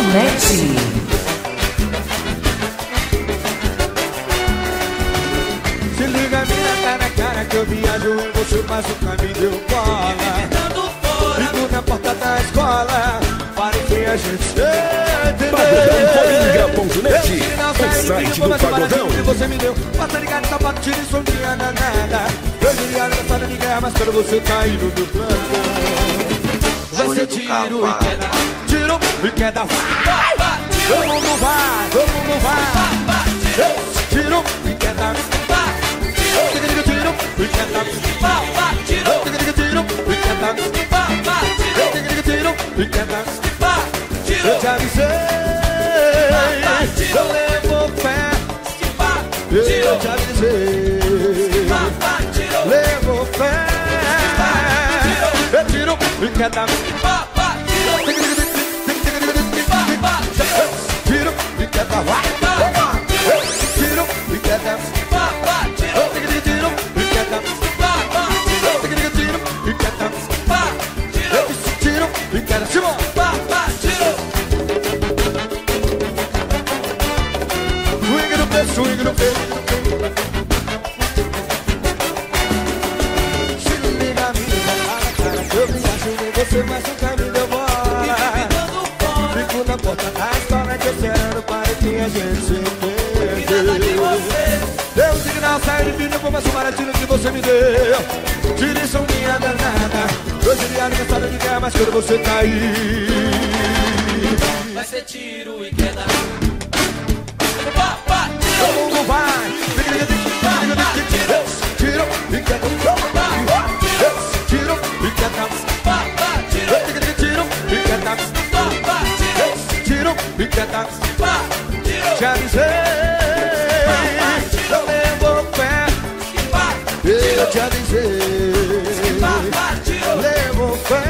www.radiocomunidade.net. Se liga minha cara que eu viajo e você faz o caminho de cola. Fico na porta da escola, para que a gente se Pagodão.net, o site do Pagodão. que você me deu, bota ligado, tá bate, tira isso, minha danada. Eu diria na história de guerra, mas quando você tá indo do plano, você tira e queda, tiro e queda. Todo mundo vai, todo mundo vai. Tiro e queda. Tiro e queda. Tiro e queda. Eu te avisei, eu levo fé. Eu te avisei, levo fé. Eu tiro e queda. Tiro e queda. Tiro e queda. Swing no peito. Se liga minha cara que eu viajo e você faz um caminho de bola. Fico na porta da escola que eu quero para que a gente se entenda. Deu um signal, sai de vídeo, vou mais um baratinho que você me deu. Direção minha danada. Hoje de aniversário de guerra, mas quando você cair vai ser tiro e queda. Todo mundo vai. Tiro e queda. Tiro e queda. Tiro e queda. Tiro e queda. Te avisei, eu levo fé. Eu te avisei, levo fé.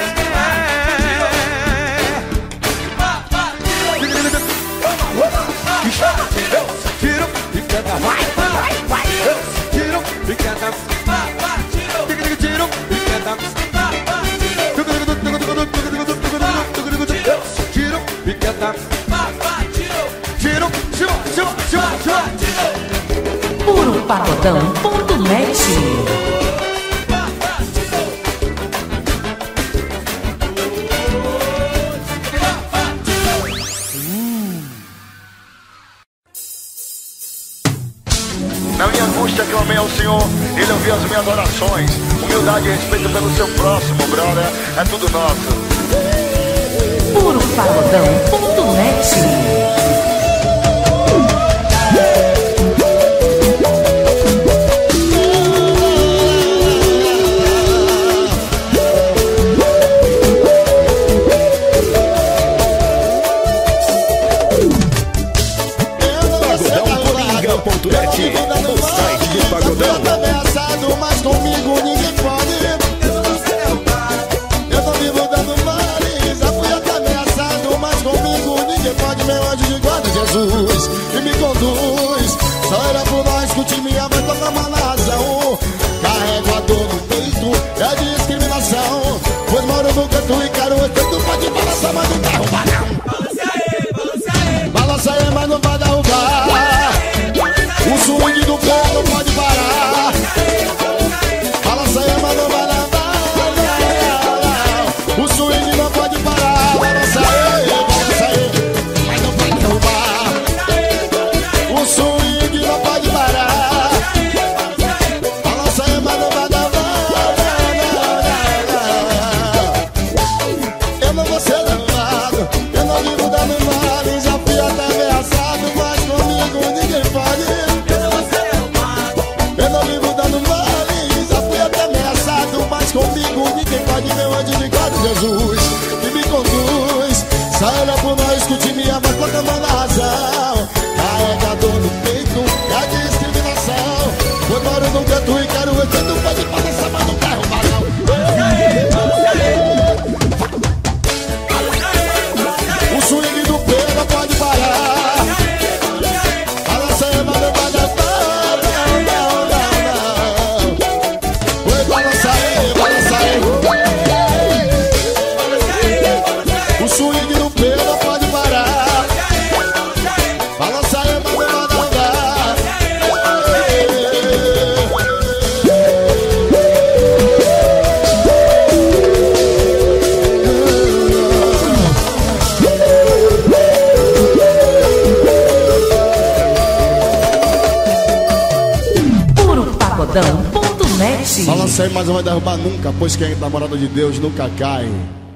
Tiro e queda. Vai. Tiro e queda. Tiro e queda. Tiro e queda. Tiro, Puropagodão.net. Na minha angústia clamei ao Senhor, Ele ouviu as minhas orações. Humildade e respeito pelo seu próximo, brother, é tudo nosso. Puropagodão.net. O site do Pagodão. Eu tô ameaçado, mas comigo ninguém pode. Eu tô vivo dando males. Já fui até ameaçado, mas comigo ninguém pode. Meu anjo de guarda, Jesus, e me conduz. Só era por nós que o time ia vai tocar uma nação. Carrego a dor no peito, é discriminação. Pois moro no canto e quero o tanto pode balançar, mas não derrubar não. Balança aí, mas não vai derrubar. O swing do pé não pode parar. Balança aí, mas não vai levar. O swing não pode parar. Balança aí, mas não vai derrubar. O swing não pode parar. Balança aí, mas não vai derrubar. Eu não vou ser levado, eu não vivo dando males. Já fui até ameaçado, mas comigo ninguém pode. Eu não vivo dando males, já fui até ameaçado, mas comigo ninguém pode. Meu anjo de guarda, Jesus, que me conduz. Só olha por nós que o time ama quando manda razão. Carregador no peito, é a discriminação. Eu moro num canto e quero o efeito, pode balançar, mas não quero balão. O swing do pé não pode parar. Balança aí, mas não vai dar. Balança aí. O swing do pé não pode parar. Net. Balança aí, mas não vai derrubar nunca, pois quem é namorado de Deus nunca cai.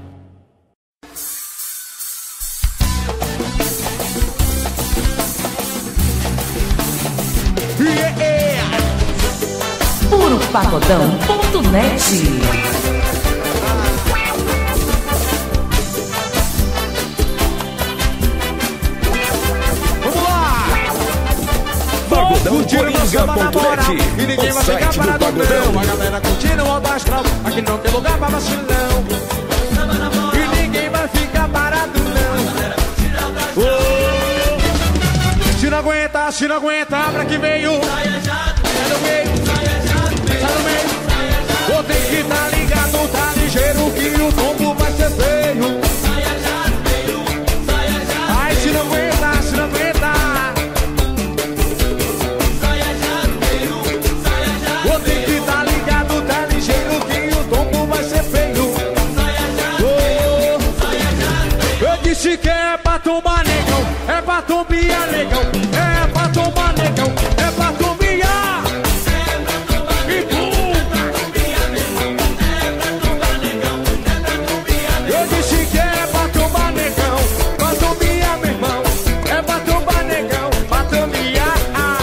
Puropagodão.net. Curtindo meu samba na moral e ninguém vai ficar parado não. A galera curtindo o alto astral, aqui não tem lugar pra vacilão. E ninguém vai ficar parado não. Se não aguenta, pra que veio. Sai do meio, sai do meio. Vou ter que tá ligado, tá ligeiro que o tombo vai ser feio. Ai, se não aguenta, se não aguenta. Se quer é pra tomar negão, é pra tombiar negão, é pra tomar negão, é pra tombiar. E pum! Eu disse que é pra tomar negão, pra tombiar meu irmão, é pra tomar negão, pra tombiar.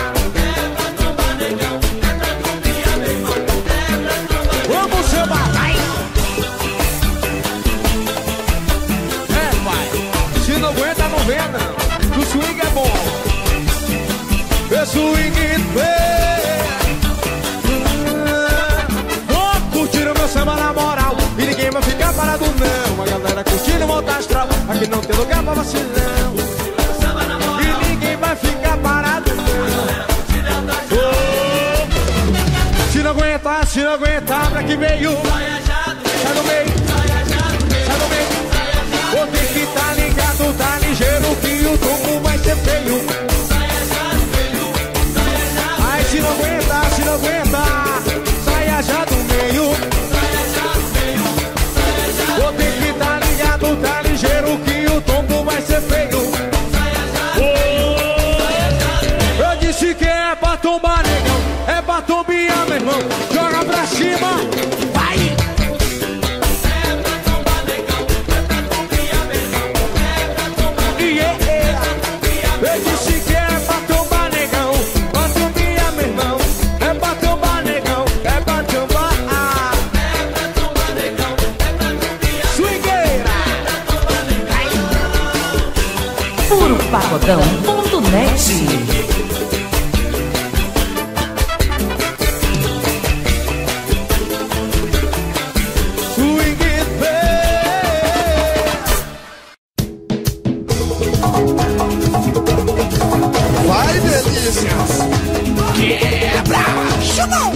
Vamos chamar, vai! Se não aguenta, não venha não. O swing é bom. O swing vou curtir o meu samba na moral e ninguém vai ficar parado não. A galera curtindo o alto astral, aqui não tem lugar pra vacilão. E ninguém vai ficar parado não. Se não aguentar, pra que veio. Sai do meio, sai do meio. Vou ter que tá ligado, tá ligeiro que o tombo vai ser feio. Ai, se não aguenta, saia já do meio. Vou ter que tá ligado, tá ligeiro que o tombo vai ser feio. Eu disse que é pra tombar negão, é pra tombiar meu irmão. Joga pra cima, vai! Eu disse que é pra tombar negão, pra tombiar meu irmão, é pra tombar negão, é pra tombar. É pra tombar negão, é pra tombiar. Swingueira! Puropagodão.net. Quebra! Chamou!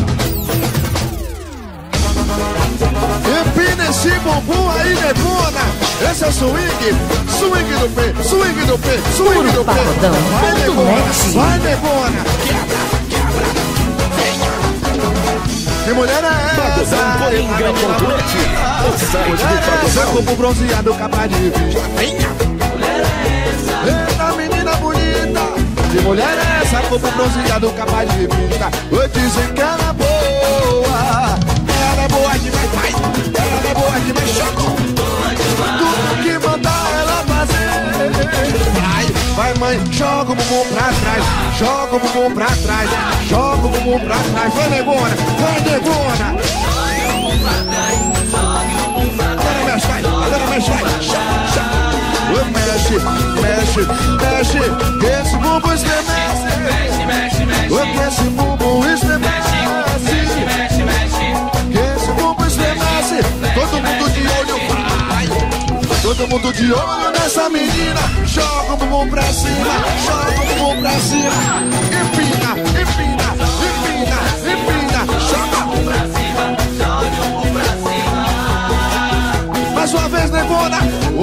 Empina esse bumbum aí, negona! Esse é o swing! Swing do pé, swing do pé, swing do pé! Vai, negona! Vai, negona! Quebra, quebra! Venha! Que mulher é essa? Pagodão.net. O site do Pagodão. Corpo bronzeado, capa de vista. Venha! Mulher é essa? Eita, menina bonita! Que mulher é essa, corpo bronzeado, capaz de vista? Eu dizem que ela é boa. Ela é boa demais, vai. Ela é boa demais, choco. Tudo que mandar ela fazer. Vai, mãe, joga o bumbum pra trás. Joga o bumbum pra trás. Joga o bumbum pra trás. Vai, negona, vai, negona. Joga o bumbum pra trás. Joga o bumbum pra trás. Agora mexe, vai, agora mexe, vai. Mexe, mexe, mexe, que esse bumbum estremece. Mexe, mexe, mexe, que esse bumbum estremece. Mexe, mexe, mexe, que esse bumbum estremece. Todo mundo de olho, vai. Todo mundo de olho nessa menina. Joga o bumbum pra cima, joga o bumbum pra cima. Empina, empina, empina, empina. Joga o bumbum pra cima, joga o bumbum pra cima. Mais uma vez, negona.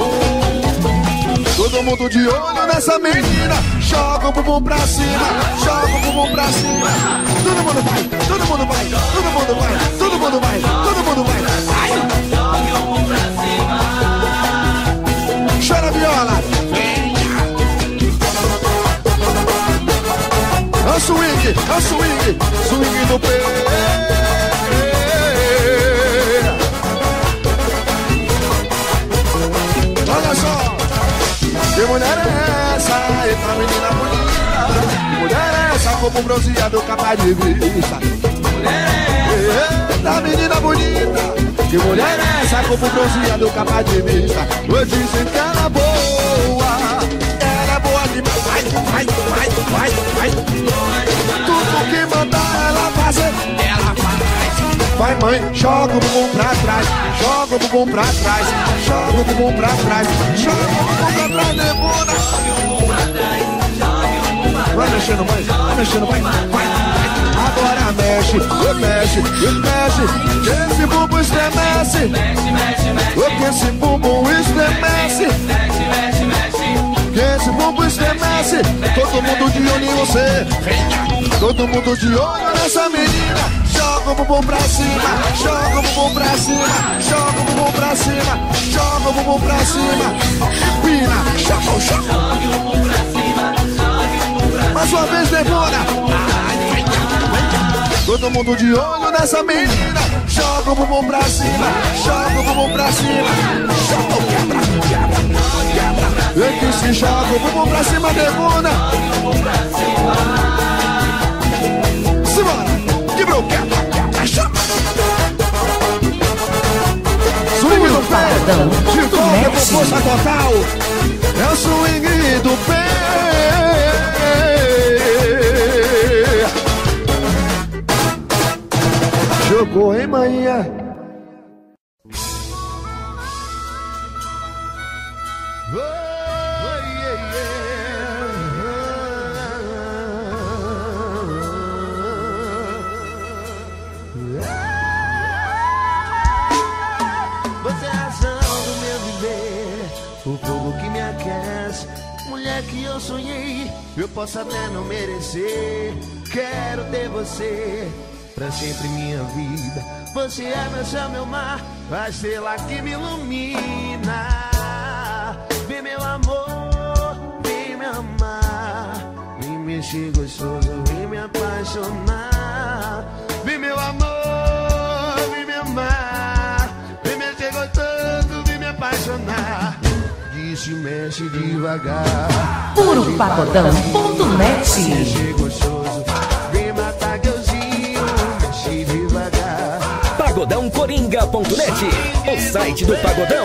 Todo mundo de olho nessa menina. Joga o bumbum pra cima, joga o bumbum pra cima. Todo mundo vai, todo mundo vai, todo mundo vai, todo mundo vai, todo mundo vai. Ai. Joga o bumbum pra cima. Chora viola. É o swing, swing do pé. eita menina bonita. Que mulher é essa como bronzeado capa de vista? Eita menina bonita. Que mulher é essa como bronzeado capa de vista? Eu disse que ela é boa. Ela é boa demais. Vai. Tudo que mandar ela fazer, ela faz. Vai mãe, joga o bumbum pra trás. Joga o bumbum pra trás. Joga o bumbum pra trás. Joga o bumbum pra trás, demora. Vai mexendo, mãe. Vai. Agora mexe. Que esse bumbum estremece. Que esse bumbum estremece. Que esse bumbum estremece. Todo mundo de olho em você. Todo mundo de olho nessa menina. Joga o bumbum pra cima. Joga o bumbum pra cima. Joga o bumbum pra cima. Joga o bumbum pra cima. Pina. Joga o bumbum pra cima. Mais uma vez, demora. Todo mundo de olho nessa menina. Joga o bumbum pra cima. Joga o bumbum pra cima. Joga o quebra. E que se joga o bumbum pra cima, demora. Simbora. Quebrou, quebra. Swing do pé. De volta com força total. É o swing do pé. Jogou, hein, manhã? Você é a razão do meu viver, o fogo que me aquece, mulher que eu sonhei. Eu posso até não merecer, quero ter você pra sempre minha vida. Você é meu céu, meu mar, a estrela que me ilumina. Vem meu amor, vem me amar, vem mexer gostoso, vem me apaixonar. Vem meu amor, vem me amar, vem mexer gostoso, vem me apaixonar. Disse mexe devagar. Puropagodão.net. Mexer gostoso, vem matar Geuzinho, mexe devagar. Pagodãocoringa.net, o site do Pagodão.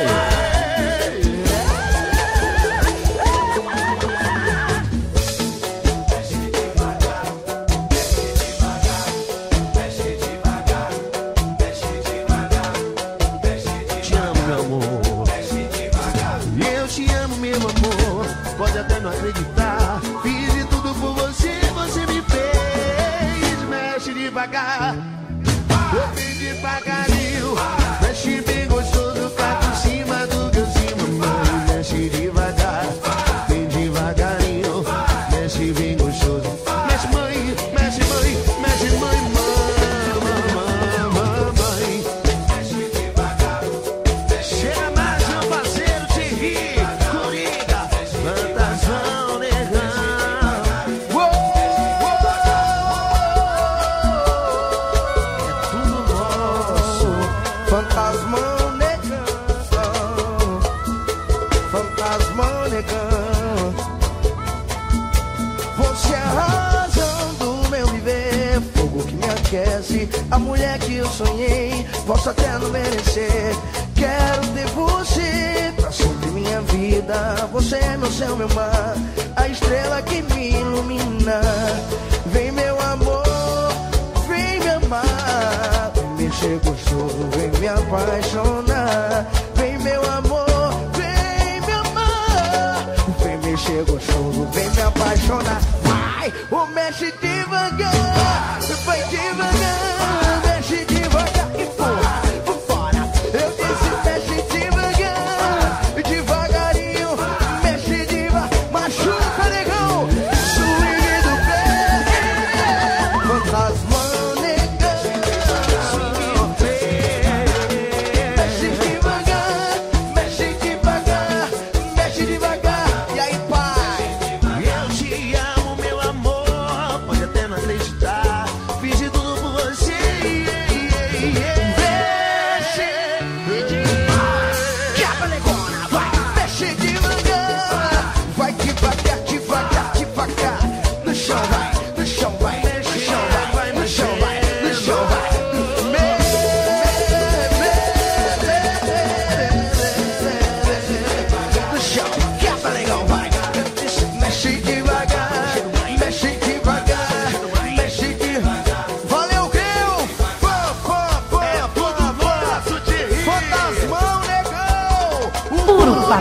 Te amo, meu amor. Eu te amo, meu amor. Pode até não acreditar. Fiz de tudo por você, você me fez. Mexe devagar. Eu fiz devagarinho. Mexe bem gostoso, cá por cima do Geuzinho, mamãe. Mexe devagar, bem devagarinho. Mexe bem gostoso. Mexe mãe, mexe mãe, mexe mãe, mamãe. Mexe devagar. Chega mais meu parceiro, Thierry, Coringa, Fantasmão, negão. É tudo nosso. Fantasmão, negão. Fantasmão, negão. Você é a razão do meu viver, fogo que me aquece, a mulher que eu sonhei. Posso até não merecer, quero ter você pra sempre minha vida. Você é meu céu, meu mar, a estrela que me ilumina. Vem meu amor, vem me amar, vem mexer gostoso, vem me apaixonar. Vem meu amor, vem me amar, vem mexer gostoso, vem me apaixonar. Vai, ou mexe devagar, vai devagar, mexe devagar e fora. Eu disse mexe devagar, devagarinho, mexe devagar, machuca negão, swing do pé, fantasmão negão, swing do pé, mexe devagar, mexe devagar, mexe devagar, e aí pai, eu te amo meu amor, pode até não acreditar, fiz de tudo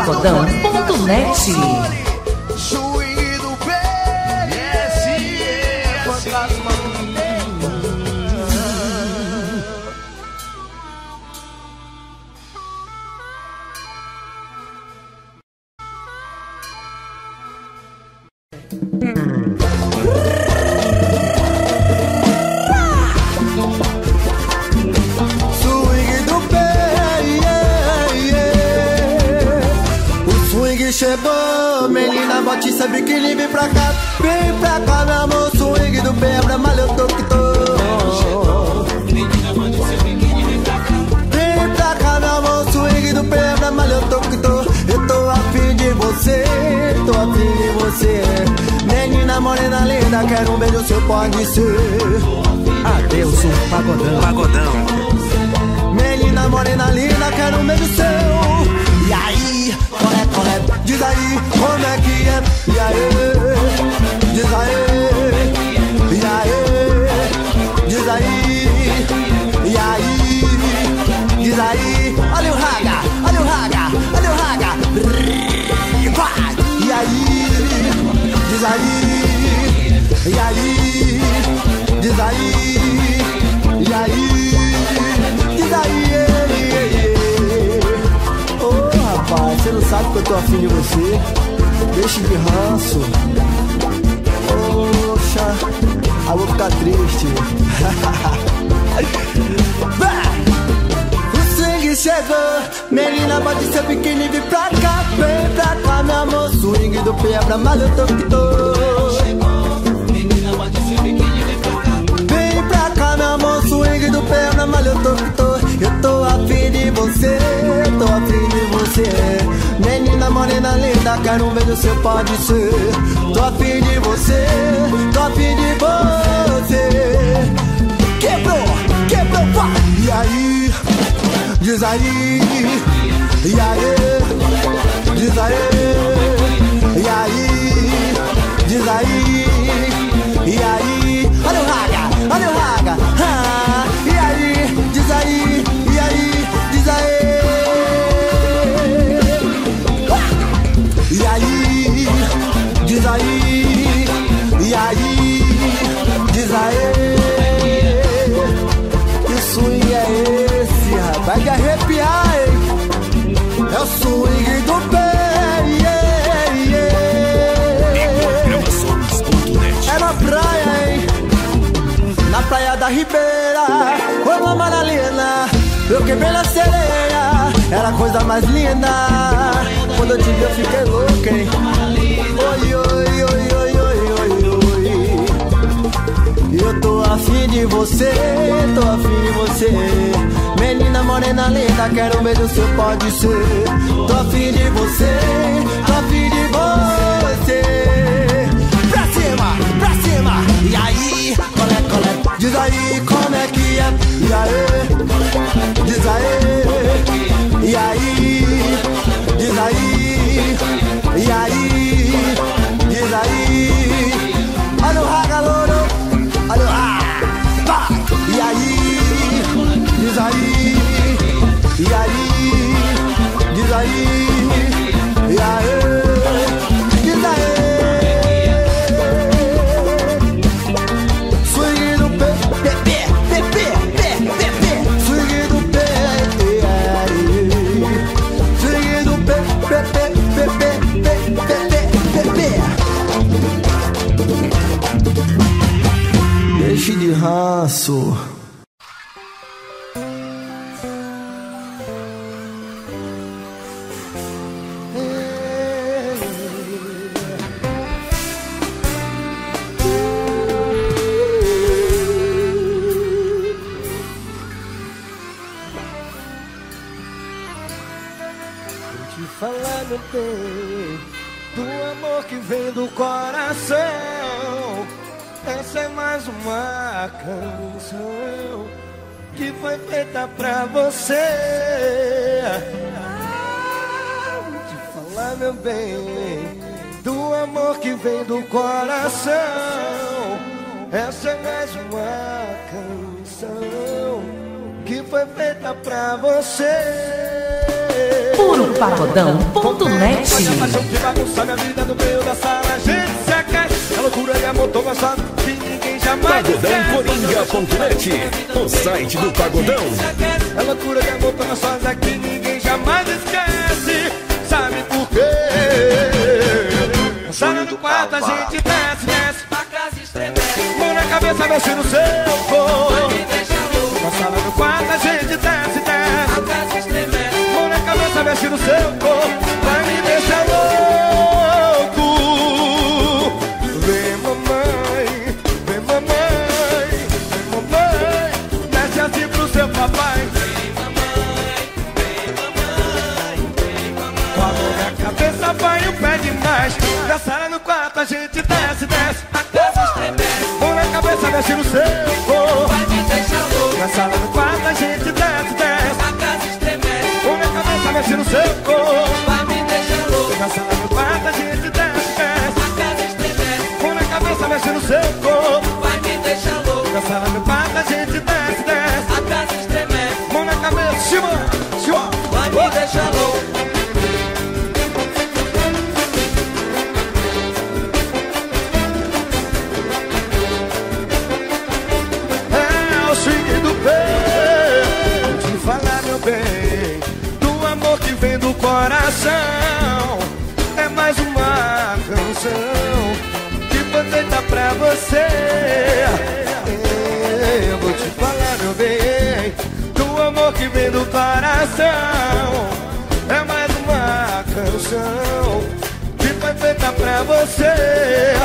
pagodão.net. Swing do PS, fantasma do tempo. Chegou, menina, bote essa biquíni, vem pra cá, meu amor, swing do pé, pra malha eu tô que tô. Vem pra cá, meu amor, swing do pé, pra malha eu tô que tô. Eu tô afim de você, tô afim de você. Menina morena linda, quero um beijo seu, pode ser. Adeus, um pagodão. Menina morena linda, quero um beijo seu. E aí, colé, diz aí como é que é. E aí, diz aí. E aí, diz aí. E aí, diz aí. Olha o raga, olha o raga, olha o raga. E aí, diz aí. E aí, diz aí. E aí, diz aí. Rapaz, você não sabe que eu tô afim de você. Deixa de ranço. Poxa, eu vou ficar triste. O swing chegou, menina, bate seu biquíni, vem pra cá. Vem pra cá, meu amor, swing do pé pra malha eu tô que tô. Menina, bate seu biquíni, vem pra cá. Vem pra cá, meu amor, swing do pé pra malha eu tô que tô. Eu tô afim de você, tô afim de você. Menina morena linda, quero um beijo seu, pode ser. Tô afim de você, tô afim de você. Quebrou, pá. E aí, diz aí. E aí, diz aí. E aí, diz aí. E aí, olha o raga, e aí, diz aí. E aí, diz aí. E aí, diz aí. E aí, diz aí. Que swing é esse, rapaz? De arrepiar, hein? É o swing do pé, É na praia, hein? Na praia da Ribeira, com uma maralina, eu quebrei na sereia, era a coisa mais linda. Quando eu te vi eu fiquei louco, hein? Oi, oi, oi, oi, oi, oi, oi. Eu tô afim de você, tô afim de você. Menina morena linda, quero um beijo seu, pode ser. Tô afim de você, tô afim de você. Pra cima, e aí, colé, diz aí como é que é. E aí, diz aí. E aí, diz aí. E aí, diz aí. Olha o raga, louro, olha o raga. E aí, diz aí. E aí, diz aí. E aí, diz aí. Deixe de ranço. Vou te falar, meu bem, do amor que vem do coração. Essa é mais uma canção que foi feita pra você. Vou te falar, meu bem, do amor que vem do coração. Essa é mais uma canção que foi feita pra você. Puropagodão.net. Paixão que bagunça minha vida no meio da sala, a gente se aquece. É loucura de amor, tô gostando que ninguém jamais esquece. Pagodãocoringa.net, o site do Pagodão. É loucura de amor, tô gostando que ninguém jamais esquece. Sabe por quê? Sala do quarto a gente desce, desce. Mão na cabeça, mexe no seu corpo. Na sala do quarto a gente desce, desce. Mão na cabeça, mexe no seu corpo. Vai me deixar louco. Vem mamãe, vem mamãe, vem mamãe. Desce assim pro seu papai. Vem mamãe, vem mamãe, vem mamãe. Com a mão na cabeça vai o pé demais. Na sala no quarto a gente desce, desce. Mão na cabeça, mexe no seu corpo. Vai me deixar louco. Na sala no quarto a gente desce, desce. A casa estremece. Mão na cabeça, mexe no seu corpo. Vai me deixar louco. Na sala no quarto a gente desce, desce. A casa estremece. Mão na cabeça, mexe no seu corpo. Vai me deixar louco. Na sala no quarto a gente desce, desce. A casa estremece. Mão na cabeça, cima, cima. Vai me deixar louco. Do amor que vem do coração. É mais uma canção que foi feita pra você. Eu vou te falar, meu bem, do amor que vem do coração. É mais uma canção que foi feita pra você.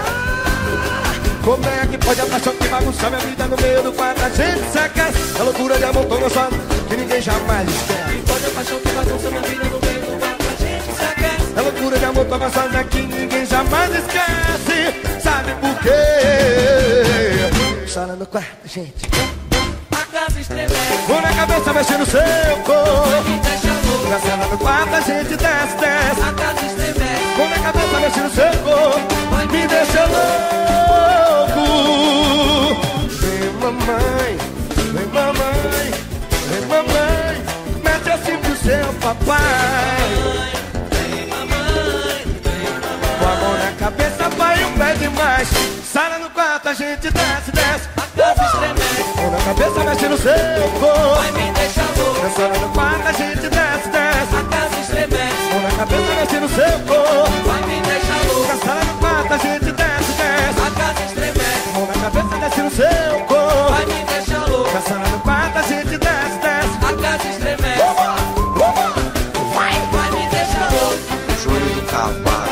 Como é que pode a paixão que bagunça minha vida no meio do quarto? A gente se aquece. É loucura de amor, tô gostando que ninguém jamais esquece. Pode a paixão que bagunça minha vida no meio do quarto? A gente se aquece. É loucura de amor, tô gostando que ninguém jamais esquece. Sabe por quê? Sala no quarto, gente. A casa estremece. Mão na cabeça, mexe no seu corpo. Na sala no quarto a gente desce, desce. A casa estremece. Mão na cabeça, mexe no seu corpo. Me deixa louco. Vem mamãe, vem mamãe, vem mamãe. Mete assim pro seu papai. Vem mamãe, vem mamãe. Com a mão na cabeça vai um pé demais. Sala no quarto a gente desce, desce. A casa estremece. Mão na cabeça mexe no seu corpo. Vai me deixar louco. Na sala no quarto a gente desce, desce. A casa estremece. Mão na cabeça mexe no seu corpo. Vai me deixar louco. Na sala no quarto a gente desce, desce. A casa estremece. Mão na cabeça desce no seu corpo. Vai me deixar louco. Na sala no quarto a gente desce, desce. A casa estremece. Vai me deixar louco. Joelho do cavalo.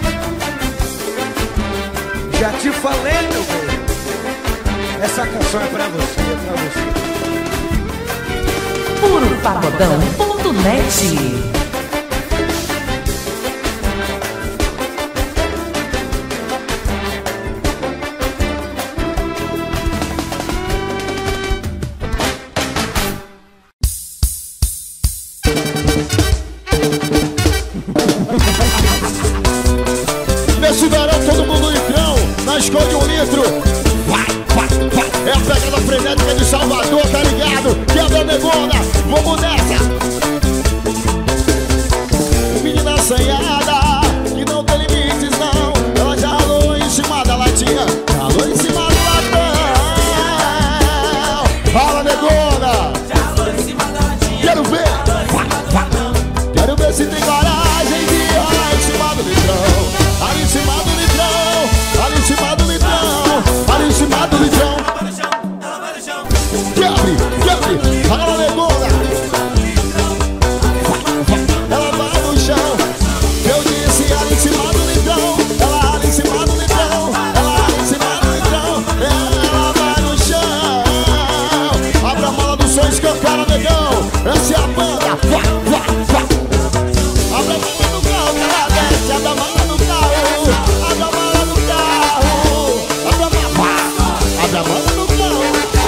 Já te falei, meu bem. Essa canção é pra você, é pra você. Puropagodão.net. Nesse verão todo mundo litrão, na escola de 1 litro. Vai, vai, vai. É a pegada frenética de Salvador, tá ligado? Quebra negona, vamos nessa. Menina assanhada, que não tem limites não. Ela já ralou em cima da latinha, ralou em cima do latão. Fala negona, já ralou em cima da latinha. Quero ver, vai, vai. Quero ver se tem coragem de ralar em cima do litrão. Ali em cima do litrão, ali em cima do litrão, ali em cima do litrão. Quebre, quebre, fala negona. Ela vai no chão. Eu disse ali em cima do litrão. Ela ali em cima do litrão. Ela ali em cima do litrão. Ela vai no chão. Abre a mala do som, escancara negão. Essa é a banda, vai, vai, vai. Abre a mala do carro, ela desce. Abre a mala do carro. Abre a mala do carro. Abre a mala do carro.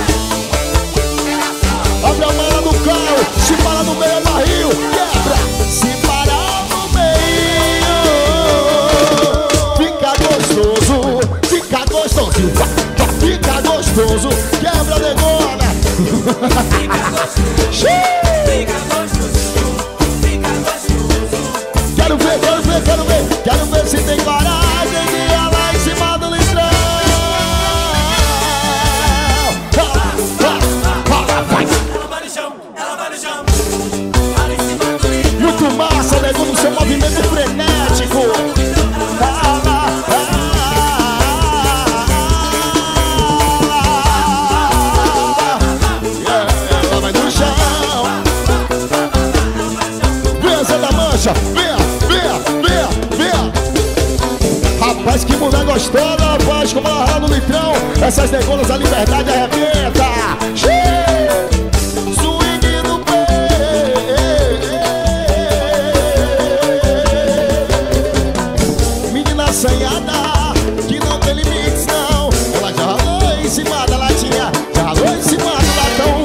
Abre a mala do carro. Se para no meio é barril. Quebra. Se parar no meio, fica gostoso. Fica gostoso. Fica gostoso. Quebra negona. Fica gostoso. Fica gostoso. Fica Mas que mulher gostosa, faz como ela no litrão. Essas negonas, a liberdade arrebenta. Swing do pé. Menina assanhada, que não tem limites não. Ela já ralou em cima da latinha, já ralou em cima do latão.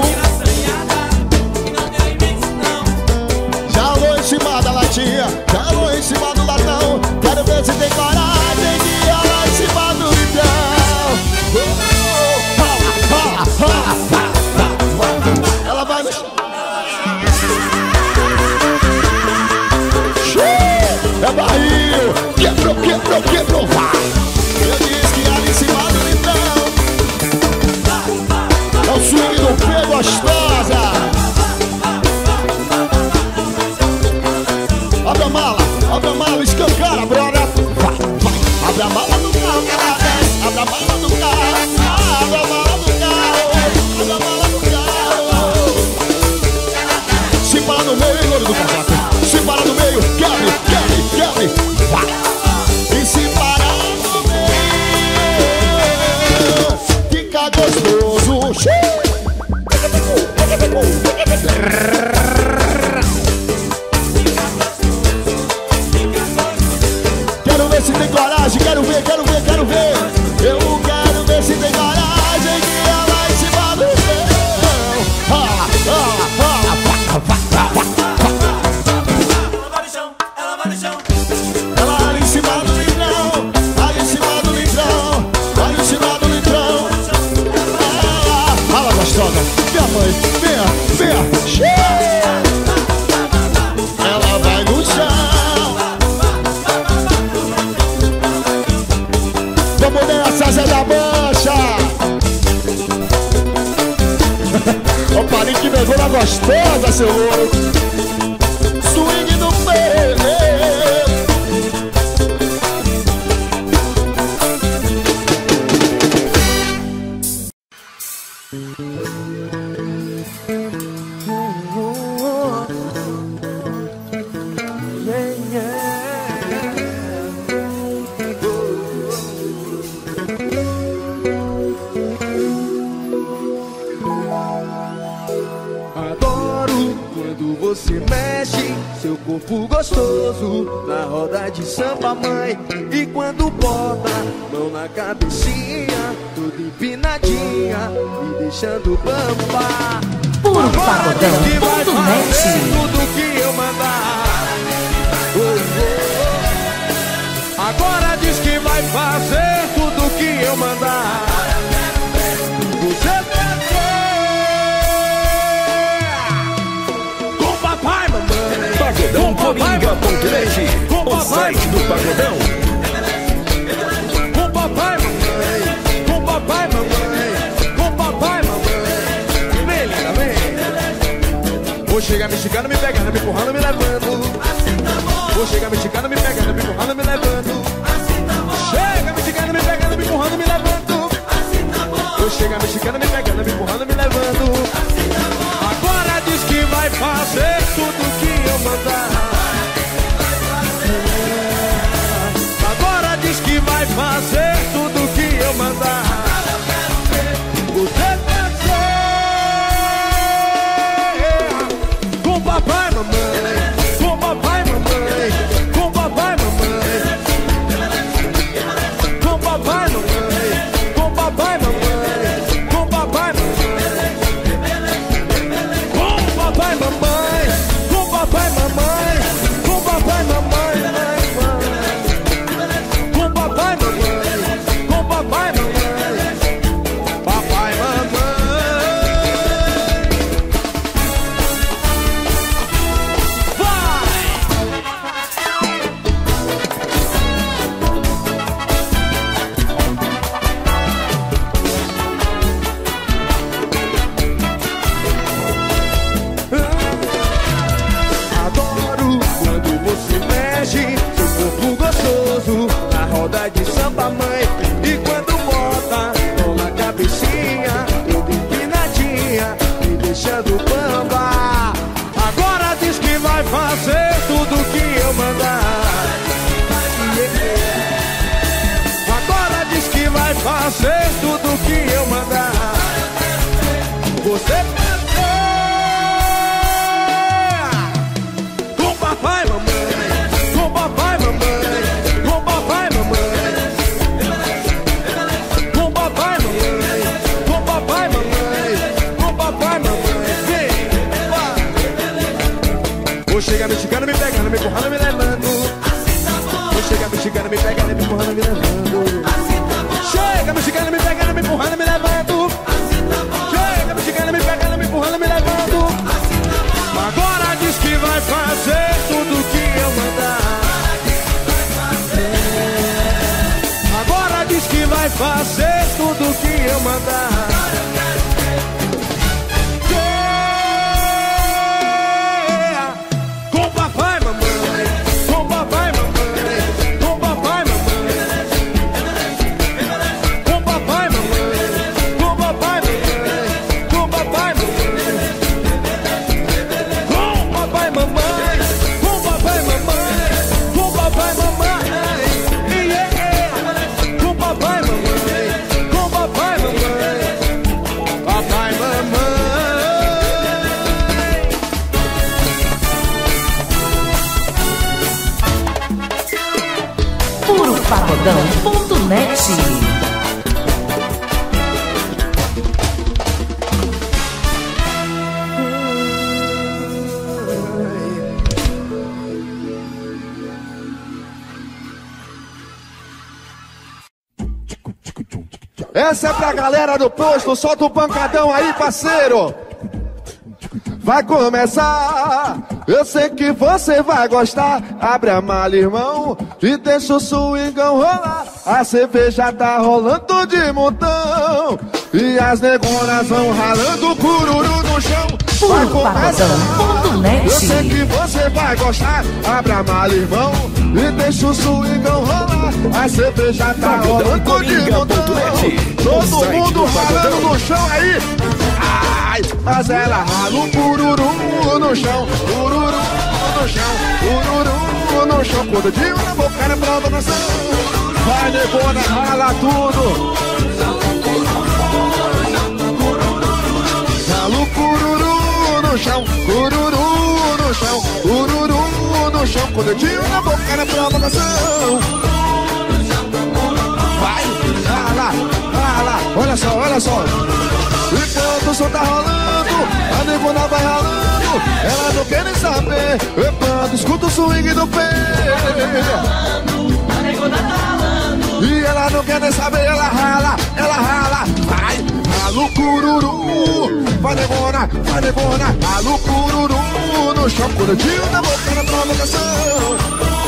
Já ralou em cima da latinha, já ralou em cima do latão. Quero ver se tem coragem de ralar em cima do litrão. Ela vai no chão. É barril, quebrou, quebrou, quebrou, vai. Eu disse que ali em cima do litrão. É o swing do pé gostosa. Abre a mala, escancara, brother. Vai, vai, abre a mala do carro, que ela desce. Abre a mala do carro, abre a mala do carro, abre a mala do carro. Se para no meio, hein, louro do cavaco. Se para no meio, quebre, quebre, quebre. Vai. E se parar no meio, fica gostoso. Quero ver se tem coragem, quero ver, quero ver, quero ver. Eu quero ver se tem coragem de ela em cima do chão. Ela vai no chão. Ela ali em cima do litrão, ali em cima do litrão, ali em cima do litrão. Fala gostosa, minha mãe, venha, venha. Ela vai no chão. Vamos nessa, Zé da Mancha. Ô Parinho, que negócio gostosa, seu louco. Swing do pé. Adoro quando você mexe seu corpo gostoso na roda de samba, mãe. E quando bota mão na cabecinha, toda empinadinha, me deixando bamba. Puro Pagodão, ponto net. Tudo que eu mandar. Agora diz que vai fazer tudo que eu mandar. Você vai ter com papai, mamãe. Pagodão.coringa.net, o site do Pagodão. Com papai, mamãe. Com papai, mamãe. Com papai, mamãe. Vem, linda, vem. Vou chegar mexicano, me pegando, me empurrando, me levando. Vou chegar mexicano, me pegando, me empurrando, me levando. Chega mexicano, me pegando, me empurrando, me levando. Vou chegar mexicano, me pegando, me empurrando, me levando. Agora diz que vai fazer tudo que eu mandar. Agora diz que vai fazer tudo que eu mandar. Você vai ser com papai, mamãe. Com papai, mamãe. Com papai, mamãe. Com papai, mamãe. Com papai, mamãe. Com papai, mamãe. Com papai, mamãe. Com papai, mamãe. Com papai, mamãe. Com papai, mamãe. Com papai, mamãe. Papai, mamãe. Adoro quando você mexe seu corpo gostoso na roda de samba, mãe. E quando bota mão na cabecinha, toda empinadinha, me deixando bamba. Agora diz que vai fazer tudo que eu mandar. empurrando, me levando. Chega me chegando, me pegando, me empurrando, me levando. Chega me chegando, me pegando, me empurrando, me levando. Agora diz que vai fazer tudo que eu mandar. Agora diz que vai fazer tudo que eu mandar. Com papai, mamãe. Com papai, mamãe. Com papai, mamãe. Com papai, mamãe. Com papai, mamãe. Com papai, mamãe. Com papai, mamãe. Com papai, mamãe. Com papai, mamãe. Com papai, mamãe. Com papai, mamãe. Papai, mamãe. Puropagodão.net. Essa é pra galera do posto, solta o pancadão aí, parceiro. Vai começar, eu sei que você vai gostar. Abre a mala, irmão, e deixa o swingão rolar. A cerveja tá rolando de montão e as negonas vão ralando o cururu no chão. Vai começar, Puropagodão.net. eu sei que você vai gostar. Abre a mala, irmão, e deixa o swingão rolar. A cerveja tá rolando de montão. Todo mundo ralando no chão aí. Ai, mas ela rala o cururu no chão. Cururu no chão. Cururu no chão. Com o dedinho na boca, na provocação. Vai, negona, rala tudo. Rala o cururu no chão. Cururu no chão. Cururu no chão. Com o dedinho na boca, na provocação. Vai, rala, rala. Olha só, olha só. Enquanto o som tá rolando, a negona vai ralando. Ela não quer nem saber. Quando escuta o swing do pé, a negona tá ralando. E ela não quer nem saber. Ela rala, vai, rala o cururu. Vai, negona, rala o cururu no chão. Curudinho na boca, na provocação.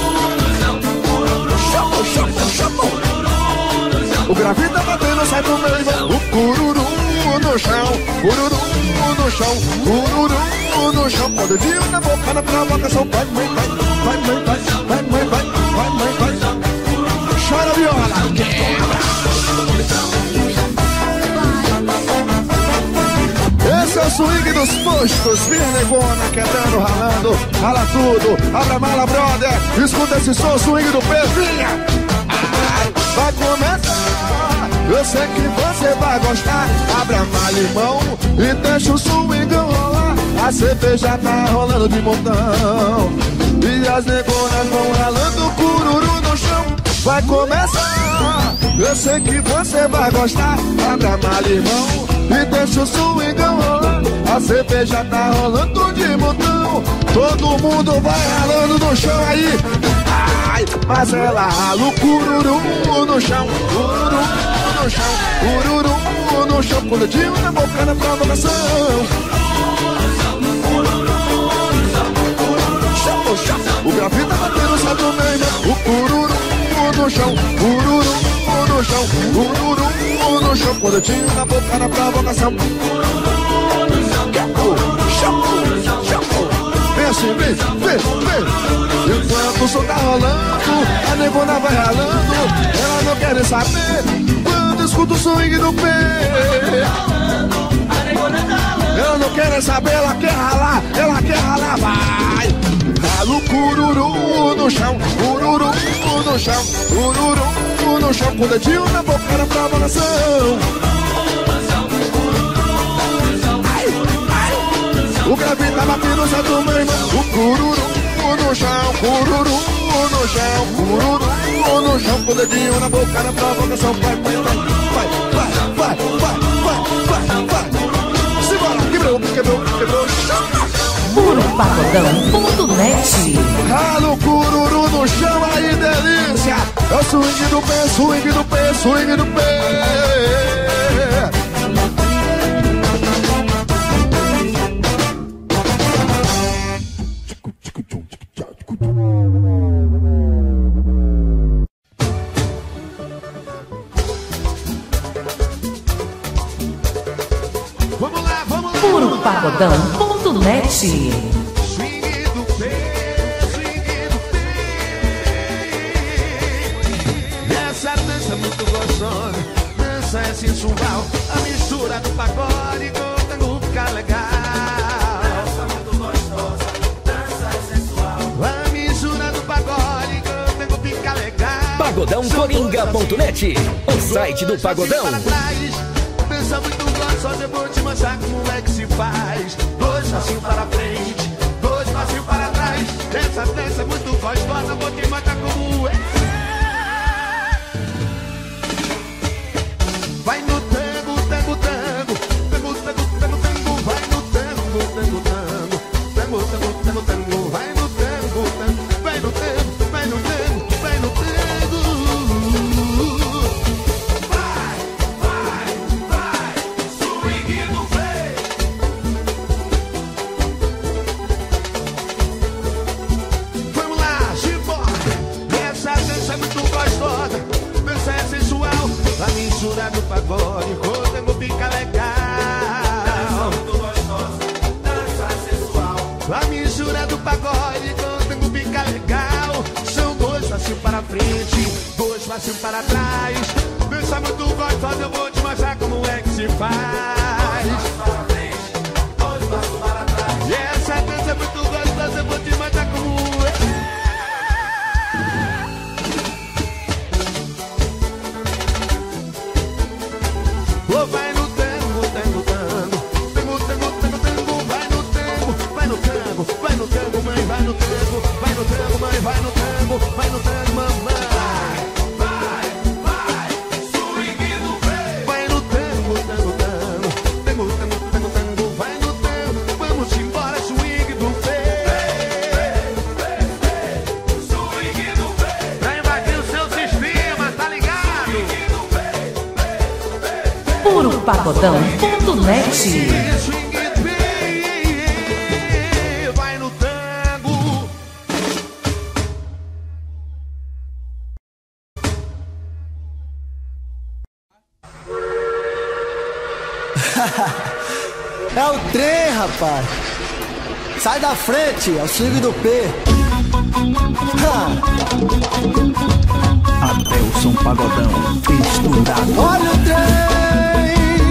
Chama. O grave tá batendo, sai do meio. O cururu no chão, cururu no chão, cururu no chão. Com o dedinho na boca, na provocação. Vai, mãe, vai, vai, mãe, vai, vai, mãe, vai, vai, mãe, vai. Chora, viola, quebra. Esse é o swing dos postos. Minha negona quebrando, ralando, rala tudo. Abra a mala, brother. Escuta esse som, swing do pé, vinha. Vai começar, eu sei que você vai gostar. Abre a mala, irmão, e deixa o swingão rolar. A cerveja tá rolando de montão e as negonas vão ralando o cururu no chão. Vai começar, eu sei que você vai gostar. Abre a mala, irmão, e deixa o swingão rolar. A cerveja tá rolando de montão. Todo mundo vai ralando no chão aí. Ai, mas ela rala o cururu no chão. Cururu no chão. Cururu no chão. Com o dedinho na boca, na provocação. O grave tá batendo, sai do meio. O cururu no chão. Cururu no chão. Cururu no chão. Com o dedinho na boca, na provocação. Vem assim, vem. Enquanto o som tá rolando, a negona vai ralando. Ela não quer nem saber. Quando escuta o swing do pé, ela não quer nem saber. Ela quer ralar, vai. Rala o cururu no chão. Cururu no chão. Cururu no chão. Com o dedinho na boca, na provocação. O grave tá batendo, sai do meu irmão. O cururu no chão, cururu no chão, cururu no chão. Com o dedinho na boca, na provocação. Vai, vai, vai, vai, vai, vai, vai, vai, vai, vai. Simbora, quebrou, chama. puropagodão.net. Ralo cururu no chão aí, delícia. É o swing do pé, swing do pé, swing do pé. Vamos lá, vamos lá. puropagodão.net. Swing do pé, swing do pé. Essa dança é muito gostosa, dança é sensual. A mistura do pagode com o tango fica legal. Dança muito gostosa, dança é sensual. A mistura do pagode com o tango fica legal. Pagodãocoringa.net, o site do Pagodão. Para trás, dança muito gostosa, eu vou te mostrar como é que se faz. 2 passinhos para frente, 2 passinhos para trás. Essa dança é muito gostosa, vou te mostrar como é. Vai no tango, tango, tango, tango, tango, tango, tango. Vai no tango, tango, tango, tango, tango, tango, tango. Vai no tango, tango, vai no tango, vai no tango, vai no tango. Vamos lá, simbora. Essa dança é muito gostosa, dança é sensual. A mistura do pagode com o tango fica legal. Dança muito gostosa, dança é sensual. A mistura do pagode com o tango fica legal. São 2 passinhos para frente, 2 passinhos para trás. Dança muito gostosa, eu vou te mostrar como é que se faz. 2 passos para frente, 2 passos para trás. E essa dança é muito gostosa, eu vou te mostrar como é. Oh, vai no tango, tango, tango, tango, tango, tango, tango. Vai no tango, vai no tango, vai no tango, mãe, vai no tango, vai no tango, mãe, vai no tango, vai no tango, mamãe. Vai, swing do pé. Vai no tango, tango, tango, tango, tango, tango, tango. Vai no tango, vamos embora, swing do pé. Swing do pé. Pra invadir o seu sistema, tá ligado? puropagodão.net. Swing do pé. Vai no tango. É o trem, rapaz. Sai da frente, é o swing do P. Adelson Pagodão, estourado. Olha o trem.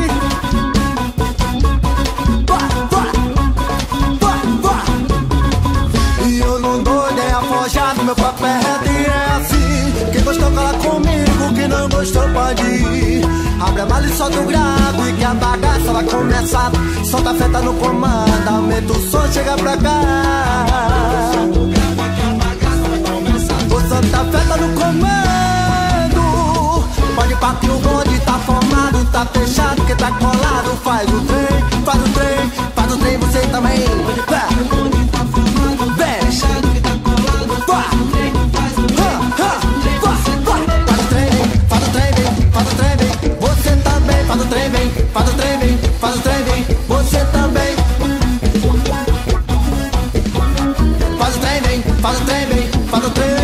E eu não dou nem afojado, meu papel é reto e é assim. Quem gostou cola comigo, quem não gostou pode ir. Abre a mala e solta o grave, que a bagaça vai começar. Solta a feta no comando, aumenta o som, chega pra cá. Vou soltar a feta no comando. Pode partir o bonde, tá formado, tá fechado, que tá colado. Faz o trem, faz o trem, faz o trem, você também. Faz o trem, vem, faz o trem, vem, faz o trem, vem, você também. Faz o trem, vem, faz o trem, vem, faz o trem.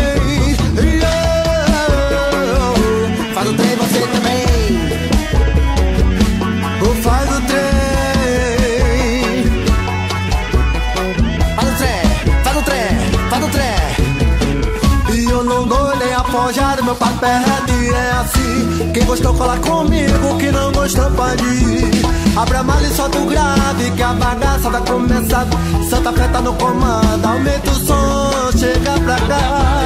Faz o trem, você também. Faz o trem. Faz o trem, faz o trem, faz o trem. E eu não dou nem afojado, meu papel é reto e é assim. Quem gostou cola comigo, quem não gostou pode ir. Abre a mala e solta o grave, que a bagaça vai começar. Santa feta no comando, aumenta o som, chega pra cá.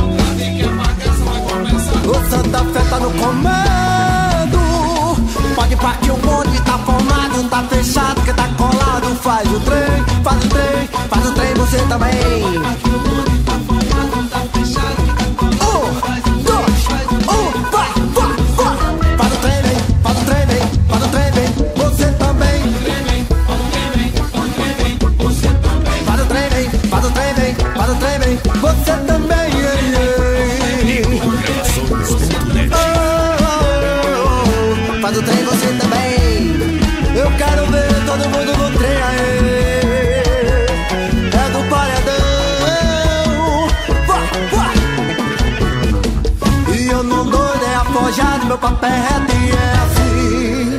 O Santa feta no comando. Pode partir o bonde, tá formado, tá fechado, que tá colado. Faz o trem, faz o trem, faz o trem, você também. Faz forjado, meu papel é reto e é assim.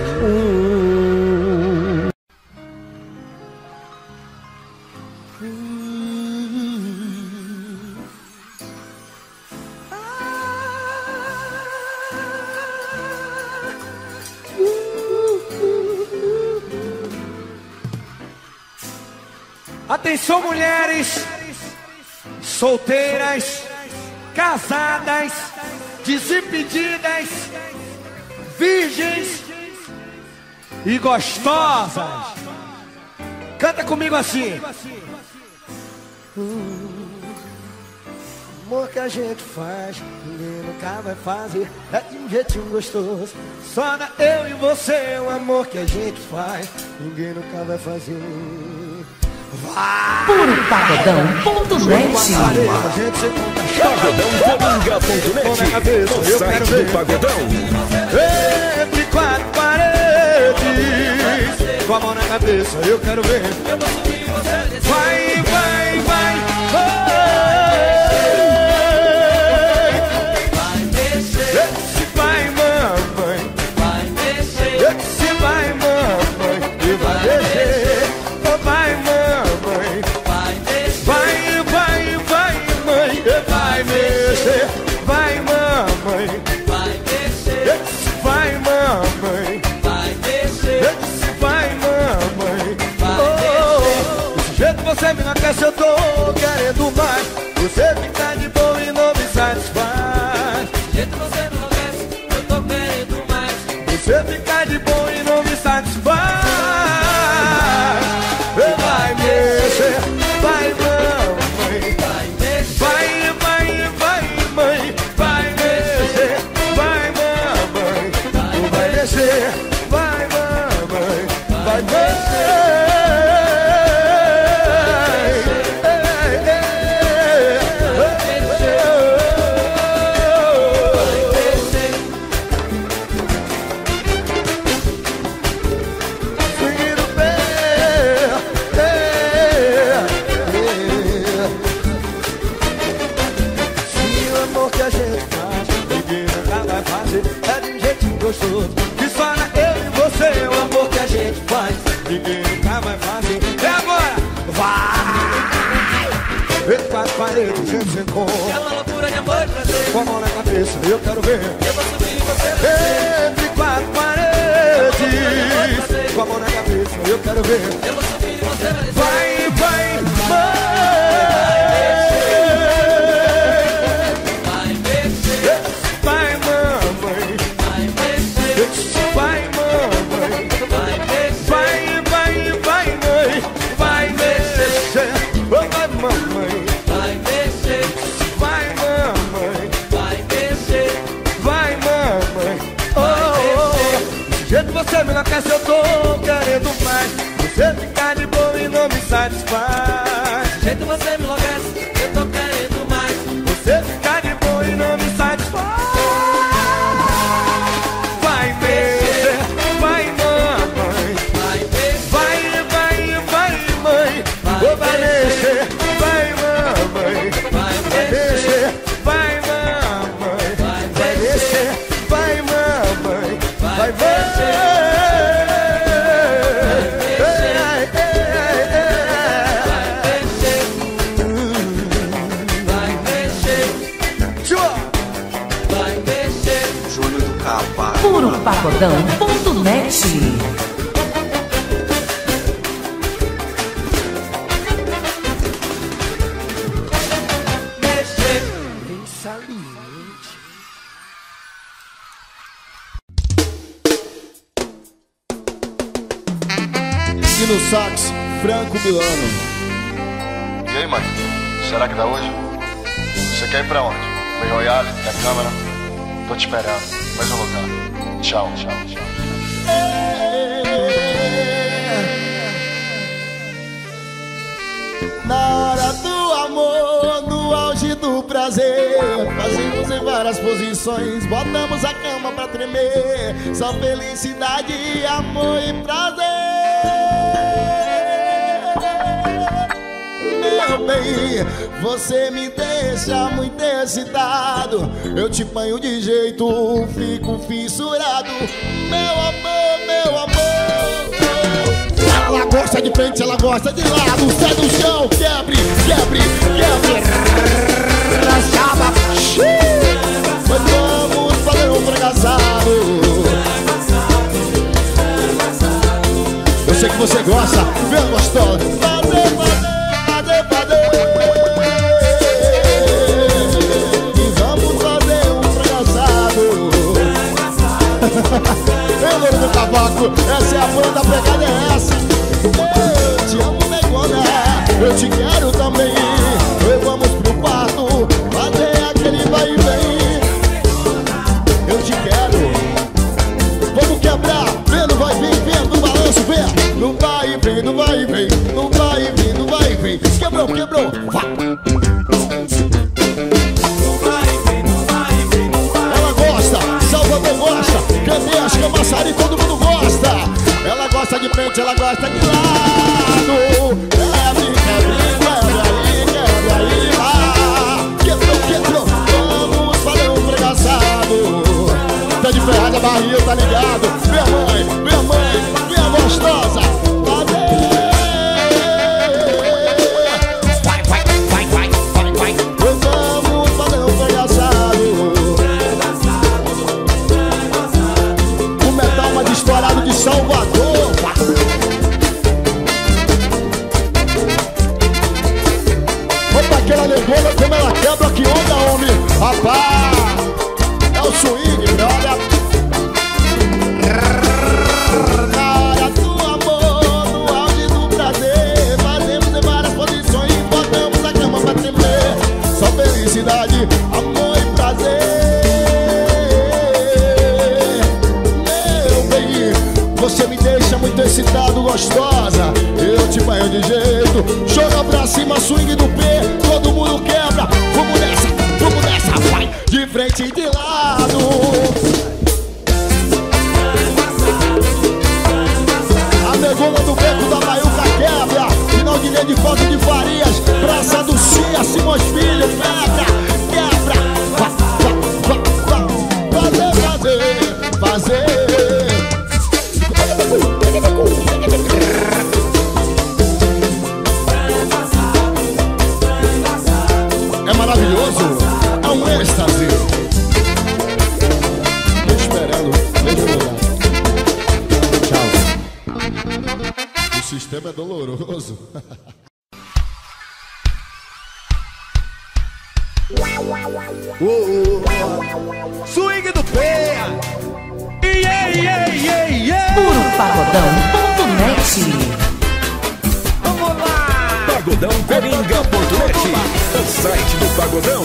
Atenção, mulheres solteiras, casadas, desimpedidas, virgens e gostosas. Canta comigo assim. Amor que a gente faz, ninguém nunca vai fazer. É de um jeitinho gostoso, só na eu e você. O amor que a gente faz, ninguém nunca vai fazer. Puropagodão.net. Pagodão.net, o site do Pagodão. Entre quatro paredes, com a mão na cabeça, eu quero ver. Vai, vai, vai, vai mexer. Esse vai, mamãe. Vai mexer. Esse vai, mamãe. E vai mexer. Vai, mamãe. Vai mexer. Vai, vai, vai, mãe. Vai mexer. Vai, mamãe. Vai mexer. Esse vai, mamãe. Vai mexer. Esse vai, mamãe. Vai mexer. Desse jeito você me enlouquece, eu tô querendo mais. Você fica de boa e não me satisfaz. Desse jeito você me enlouquece, eu tô querendo mais. Você fica de boa e não me satisfaz. Vai mexer, vai, mamãe. Vai mexer. Vai, vai, vai, mãe. Vai mexer, vai, mamãe. Vai mexer, vai, mamãe. Vai mexer. Que só na eu e você, o amor que a gente faz, ninguém nunca vai fazer. E agora? Vai! Entre quatro paredes, a gente se encontra. É uma loucura de amor e prazer. Com a mão na cabeça, eu quero ver. Eu vou subir e você vai ver. Entre quatro paredes, com a mão na cabeça, eu quero ver. Eu vou subir e você vai ver. Vai, vai, vai mexer. Vai, mamãe. Vai, mamãe, vai mexer. Vai, vai, vai, mãe. Vai mexer. Vai, mamãe. Vai mexer. Vai, mamãe. Vai mexer. Vai, mamãe. Oh, desse jeito você me enlouquece, eu tô querendo mais. Você fica de boa e não me satisfaz. Desse jeito você me enlouquece, eu tô querendo mais. Você fica de boa e não me satisfaz. Vai mexer, vai, mamãe. Vai mexer, vai, vai, vai, mãe. Vai mexer, vai, mamãe. Vai mexer, vai, mamãe. Vai mexer, vai, mamãe. Vai mexer. Puropagodão.net. E no sax, Franco Milano. E aí, mãe? Será que dá hoje? Você quer ir pra onde? Vem Royale, tem a câmera? Tô te esperando. Mais um lugar. Tchau, tchau, tchau. Na hora do amor, no auge do prazer, fazemos em várias posições, botamos a cama pra tremer. Só felicidade, amor e prazer. Meu também. Você me deixa muito excitado. Eu te banho de jeito, fico fissurado. Meu amor, meu amor. Ela gosta de frente, ela gosta de lado. Sai do chão, quebre, quebre, quebre. Rascada. Mas vamos fazer um fracassado. Eu sei que você gosta, vem gostosa. Fazer, fazer, fazer, fazer. E vamos fazer um fracassado. Eu vou no cavaco, essa é a banda, a pegada é essa. Eu te amo, negona, eu te quero também. E vamos pro quarto, fazer aquele vai e vem. Eu te quero. Vamos quebrar, vem, não vai vir, vem no balanço, vem. Não vai e vem, não vai e vem, não vai e vem, não vai e vem. Quebrou, quebrou, vai. Ela gosta, Salvador gosta, Candeias, Camaçari, todo mundo gosta. Ela gosta de frente, ela gosta de lado. Quebre, quebre, quebre aí, ah. Quebrou, quebrou, vamos fazer um pregaçado. Tá de ferrada, barriga, tá ligado? Minha mãe, minha gostosa. Vai, vai, vai, vai, vai, vai. Vamos fazer um pregaçado. O metal mais estourado de Salvador. Opa, aquela negona, como ela quebra, que onda, homem. Rapaz, é o swing, olha. Na hora do amor, no auge do prazer, fazemos em várias posições, botamos a cama pra tremer. Só felicidade, amor e prazer. Meu bem, você me deixa muito excitado, gostosa. Eu te banho de jeito, joga pra cima, swing do pé, todo mundo quebra. Vamos nessa, vai, de frente e de lado. A negona do beco da Maiuca quebra. Final de linha de Foto de Farias, Praça do Cia, Simões Filho, quebra, quebra. Vai, vai, vai, fazer. É maravilhoso, é um êxtase. Tô esperando, deixa eu olhar. Tchau. O sistema é doloroso. Swing do pé. Puropagodão.net. Vamos lá. Pagodãocoringa.net, o site do Pagodão.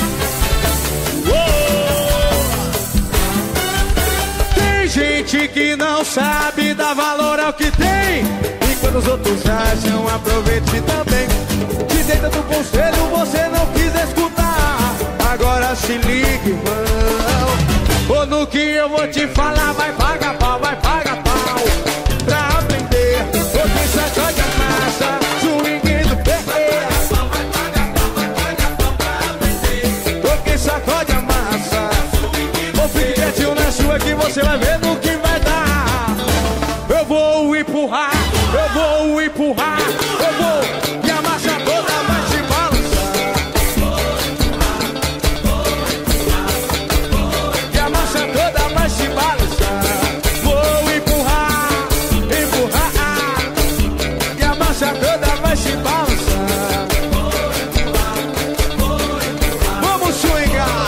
Tem gente que não sabe dar valor ao que tem, e quando os outros acham, aproveite também. Te deita do conselho, você não quis escutar. Agora se ligue, irmão. Ou no que eu vou te falar, vai pagar pau, vai pagar pau. Pra aprender, porque sacode a massa, swing do pé. Porque sacode a massa, vou ficar quietinho na sua que você vai ver no que vai dar. Eu vou empurrar, eu vou empurrar, eu vou, e a massa toda vai se balançar. E a massa toda vai se balançar. Vou empurrar, empurrar, e a massa toda vai se balançar. Vamos swingar.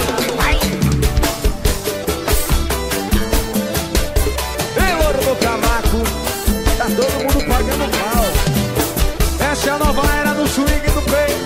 Ei, louro do cavaco, tá todo mundo pagando pau. Essa é a nova era do swing do peito.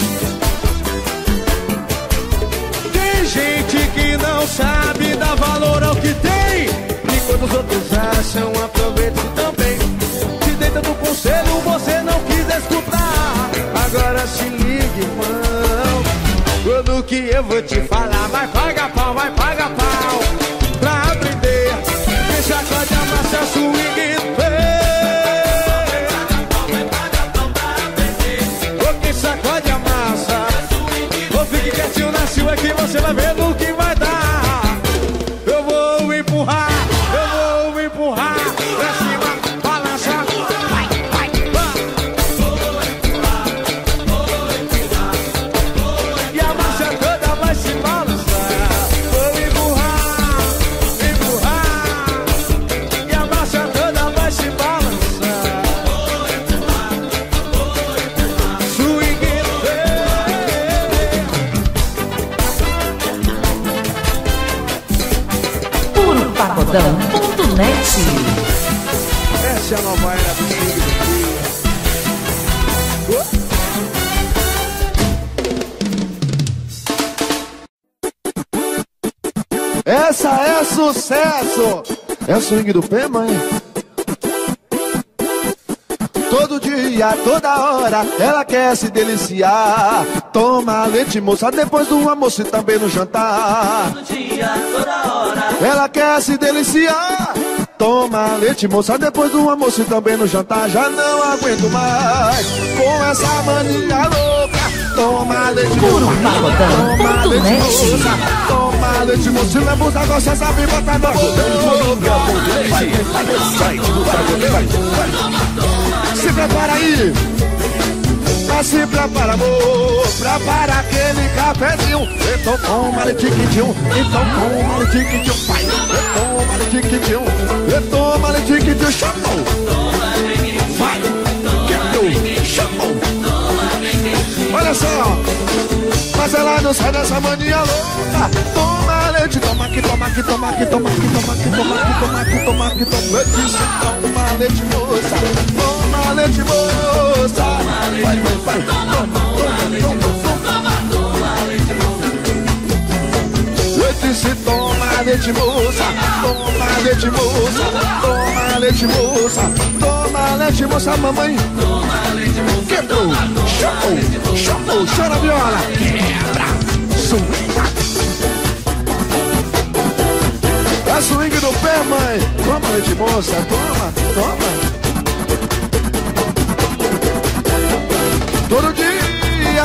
Tem gente que não sabe dar valor ao que tem, e quando os outros acham, aproveite também. Te deita do conselho, você não quis escutar. Agora se ligue, irmão. Quando que eu vou te falar, vai pagar pau, vai pagar pau. Pra aprender, quem sacode a massa, swing do pé. Porque você vai ver no que vai dar. Eu vou empurrar pra cima, balançar. Vai, vai, vai. E a marcha toda vai se balançar. Vou empurrar. E a marcha toda vai se balançar. Swingueiro Pagodão.net. Essa é a nova era do swing do dia. Essa é sucesso. É o swing do pé, mãe. Todo dia, toda hora, ela quer se deliciar. Toma leite, moça, depois do almoço e também no jantar. Todo dia, toda hora. Ela quer se deliciar. Toma leite, moça, depois do almoço e também no jantar. Já não aguento mais com essa mania louca. Toma leite, moça. Toma leite, moça. Toma leite, moça. Se não abusa, você sabe botar na boca. Se prepara aí. Mas se prepara, amor. Prepara aquele cafezinho. Então toma-lhe tiquitinho. Então toma-lhe tiquitinho. Vai. Toma-lhe tiquitinho. Toma-lhe tiquitinho. Chamou. Vai. Quebrou. Chamou. Olha só. Mas ela não sai dessa mania louca. Toma leite. Toma aqui, toma aqui, toma aqui, toma aqui, toma aqui, toma aqui, toma aqui, toma aqui, toma aqui. Toma leite, moça. Toma leite, moça. Vai, vai, vai. Eu disse toma leite, moça. Toma leite, moça. Toma leite, moça. Toma leite, moça, mamãe. Quebrou. Chamou. Chamou. Chora a viola. Quebra. Swing. É swing do pé, mãe. Toma leite, moça. Toma. Toma. Todo dia,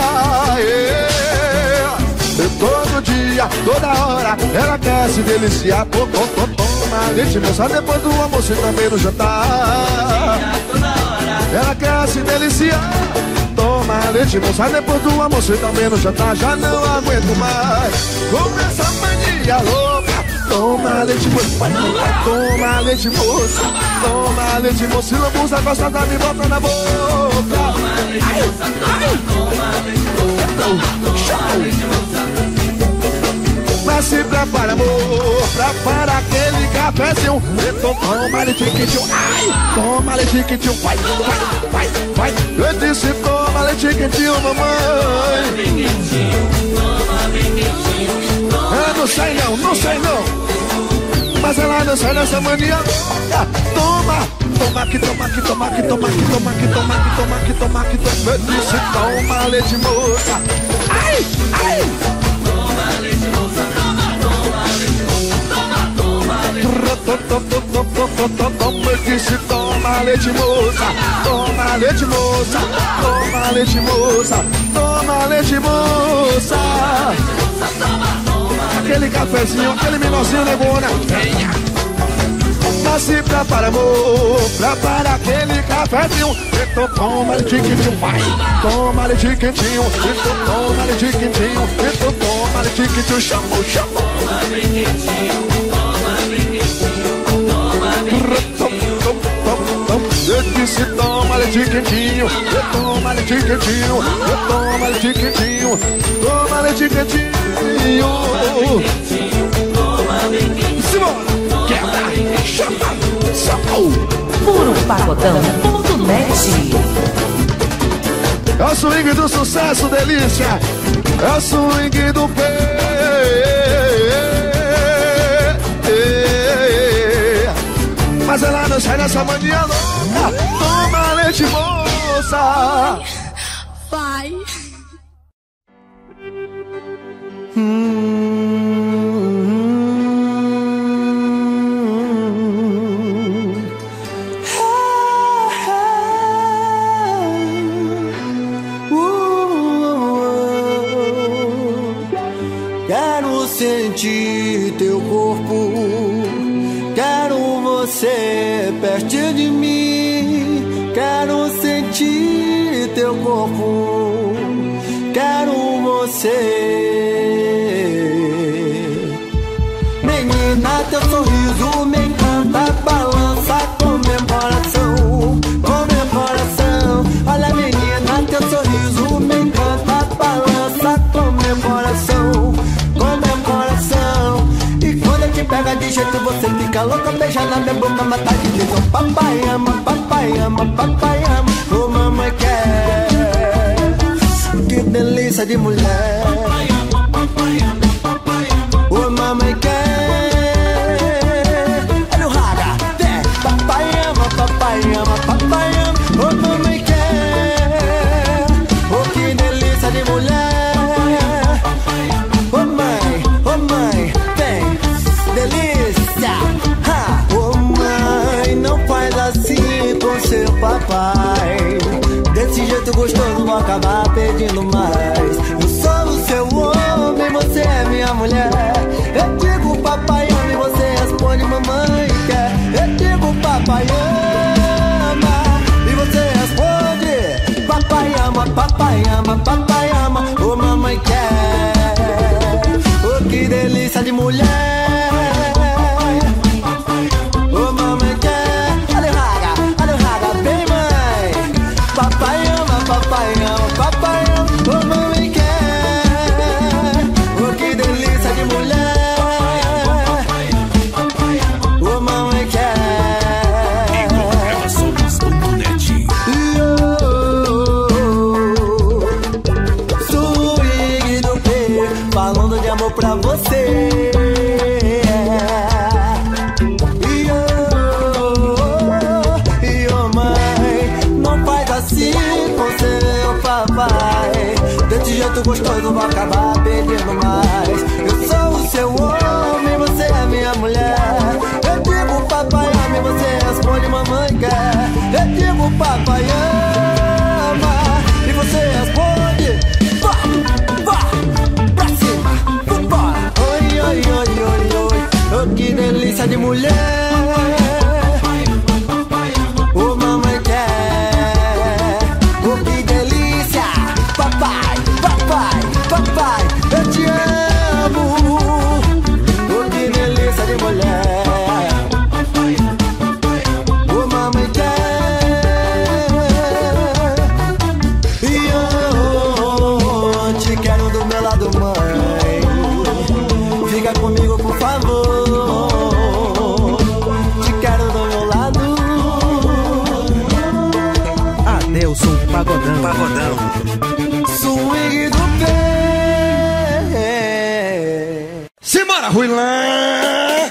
todo dia, toda hora, ela quer se deliciar. Toma leite, moça, depois do almoço e também no jantar. Ela quer se deliciar. Toma leite, moça, depois do almoço e também no jantar. Já não aguento mais com essa mania louca. Toma leite, moça, toma leite, moça. Toma leite, moça, se não usa, gosta da me bota na boca. Ai, ai. Mas se prepara, amor, prepara aquele cafezinho. Então toma-lhe tiquitinho. Ai, toma-lhe tiquitinho. Vai, vai, vai, vai. Eu disse toma-lhe tiquitinho, mamãe. Não sai não, não sai não. Mas ela não sai dessa mania louca. Toma, toma aqui, toma aqui, toma aqui, toma aqui, toma aqui, toma aqui, toma aqui, toma aqui, toma. Eu disse toma leite, moça. Ai, ai. Toma leite, moça. Toma leite, moça. Toma leite. Eu disse toma leite, moça. Toma leite, moça. Toma leite, moça. Toma leite, moça. Aquele cafezinho, aquele minozinho, negona. Mas se prepara, amor, prepara aquele cafezinho. Então toma-lhe tiquitinho, vai. Toma-lhe tiquitinho. Então toma-lhe tiquitinho. Então toma-lhe tiquitinho. Chamou, chamou. Toma-lhe tiquitinho. Toma-lhe tiquitinho. Eu disse toma-lhe tiquitinho. Toma-lhe tiquitinho. Toma-lhe tiquitinho. Toma-lhe tiquitinho. Simona, quebra, chama, chamou. Puro Pagodão.net. É o swing do sucesso, delícia. É o swing do pé. Mas ela não sai dessa mania louca. Toma leite, moça. Vai. Quero você perto de mim. Quero sentir teu corpo. Quero você. Menina, teu sorriso me encanta. Balança com meu coração, com meu coração. Olha, menina, teu sorriso me encanta. Balança com meu coração, com meu coração. E quando eu te pega de jeito, você fica louca. Beija na minha boca, mata de jeito. Papai ama, papai ama, papai ama. Ô, mamãe quer. Que delícia de mulher. Ô, mamãe quer. Olha o raga, papai ama, papai ama, papai ama. Ô, mamãe quer. Oh, que delícia de mulher. Ô, mãe, vem, delícia. Ô, mãe, não faz assim com seu papai. Desse jeito gostoso vou acabar pedindo mais. Eu sou o seu homem, você é minha mulher. Eu digo papai ama e você responde mamãe quer. Eu digo papai ama e você responde papai ama, papai ama, papai ama. Ô, mamãe quer. Oh, que delícia de mulher. Ô, mamãe quer. Olha o raga, bem mãe. Papai ama, papai ama, papai ama. Ô, mamãe quer. Oh, que delícia de mulher. Ô, mamãe quer. Swing do P, falando de amor pra você. Desse jeito gostoso vou acabar pedindo mais. Eu sou o seu homem, você é minha mulher. Eu digo papai ama e você responde mamãe quer. Eu digo papai ama e você responde vá, pra cima, vambora. Oi, oi, oi, oi, oi. Oh, que delícia de mulher. Oh, mamãe quer. Oh, que delícia. Papai, papai, papai, eu te amo. Oh, que delícia de mulher. Oh, mamãe quer. E eu te quero do meu lado, mãe. Fica comigo, por favor. Te quero do meu lado. Adelson Pagodão. Swing do pé. Simbora, Ruilã.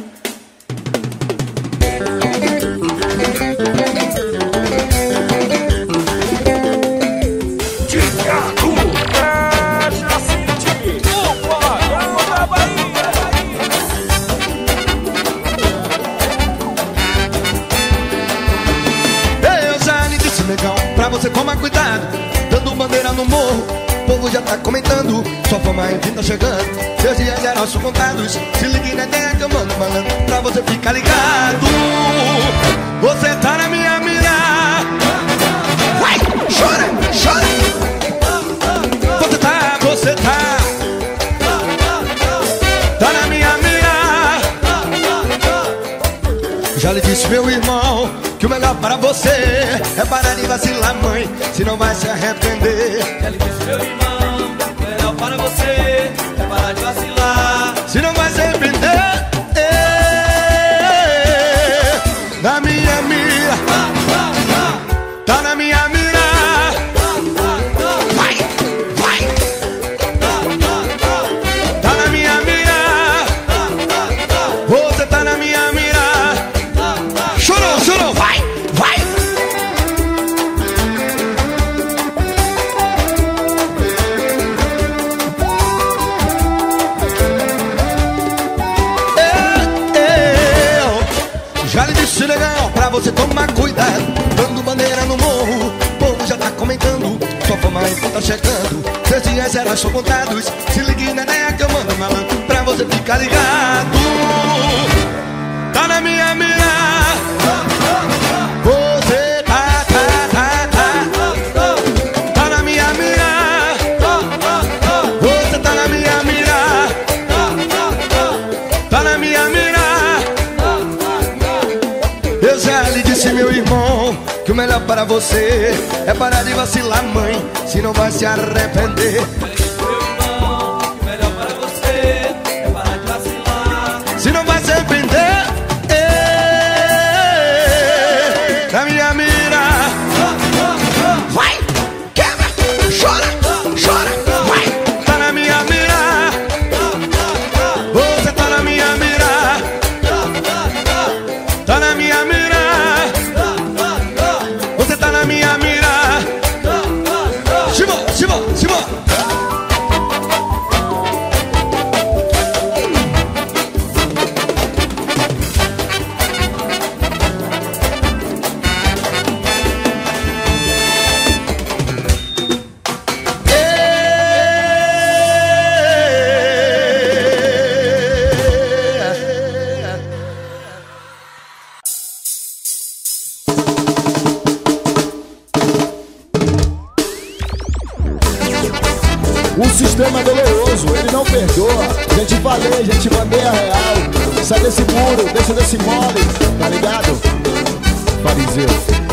Thiago Cacete, o Pagodão da Bahia. Eu já lhe disse, negão, pra você tomar cuidado. Dando bandeira no morro, o povo já tá comentando. Sua fama enfim tá chegando, seus dias já não são contados. Se ligue na ideia que eu mando malandro, pra você ficar ligado. Você tá na minha mira. Vai, chora, chora. Você tá na minha mira. Já lhe disse, meu irmão, que o melhor para você é parar de vacilar, mãe, se não vai se arrepender. Já lhe disse, meu irmão, que o melhor para você é parar de vacilar, se não vai se arrepender. Na minha mira, tá na minha mira. Vai, vai. Tá na minha mira. Você tá na minha mira. Chorou, chorou, vai, vai. Já lhe disse, legal, pra você tomar cuidado. Dando bandeira no morro, o povo já tá comentando. Sua fama enfim tá chegando, seus dias eram só contados. Se ligue na ideia que eu mando malandro, pra você ficar ligado. Tá na minha mira. na minha mira. Eu já lhe disse, meu irmão, que o melhor para você é parar de vacilar, mãe, se não vai se arrepender. Se não vai se arrepender, na minha mira. Vai, quebra, chora, chora, vai. Tá na minha mira. Você tá na minha mira. Tá na minha mira. Você tá na minha mira. Chimó, chimó, chimó. O sistema é doloroso, ele não perdoa. Já te falei, já te mandei a real. Sai desse muro, deixa desse mole, tá ligado? Fariseu.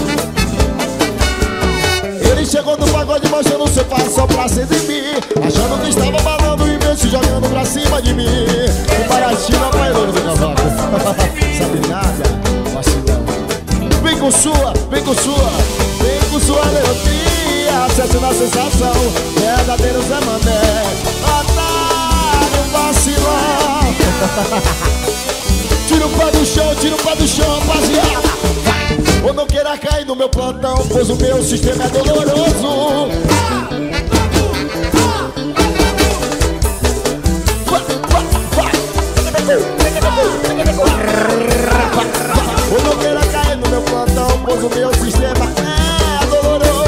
Ele chegou no pagode mostrando o seu passo pra cima de mim, achando que estava balando e veio se jogando pra cima de mim. O Paratina bailando do cavaco. Sabe nada, vacilão. Vem com sua, vem com sua, vem com sua alegria. Acerte na sensação, verdadeiro Zé Mané, otário vacilão. Tira o pé do chão, rapaziada. Ou não queira cair no meu plantão, pois o meu sistema é doloroso. Ou não queira cair no meu plantão, pois o meu sistema é doloroso.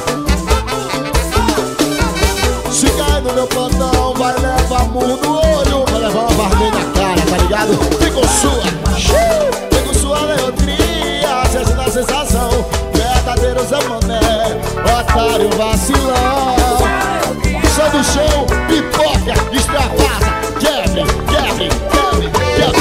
Se cair no meu plantão, vai levar murro no olho, vai levar uma barbeira na cara, tá ligado? Vem com sua leotria, acesse na sensação, verdadeiro Zé Mané, otário vacilão. Sai do chão, pipoca, extravasa, quebre, quebre, quebre, quebre.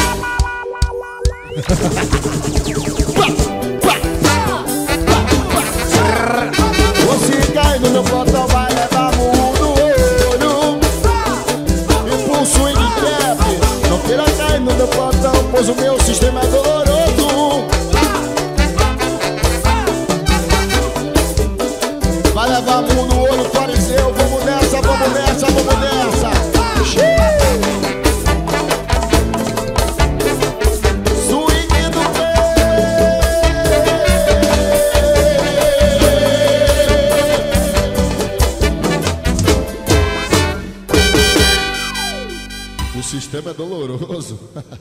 Você cai no meu plantão, vai levar murro no olho. Impulso em quebre, não queira cair no meu plantão, pois o meu sistema é doloroso. Vai levar murro no olho, fariseu. Vamos nessa, vamos nessa, vamos nessa. Swing do pé. O sistema é doloroso.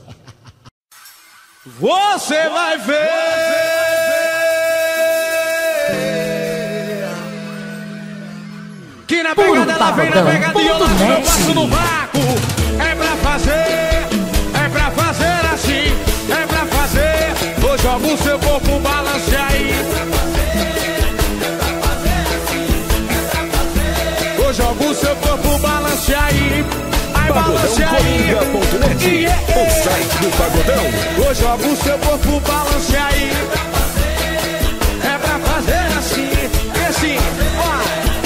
Você vai ver que na pegada ela vem na pegada e eu passo no vácuo. É pra fazer assim, é pra fazer. Vou jogar o seu corpo, balance aí. Vou jogar o seu corpo, balance aí. Pagodãocoringa.net, o site do Pagodão. Vou jogar o seu corpo, balance aí. É pra fazer assim, assim, ó.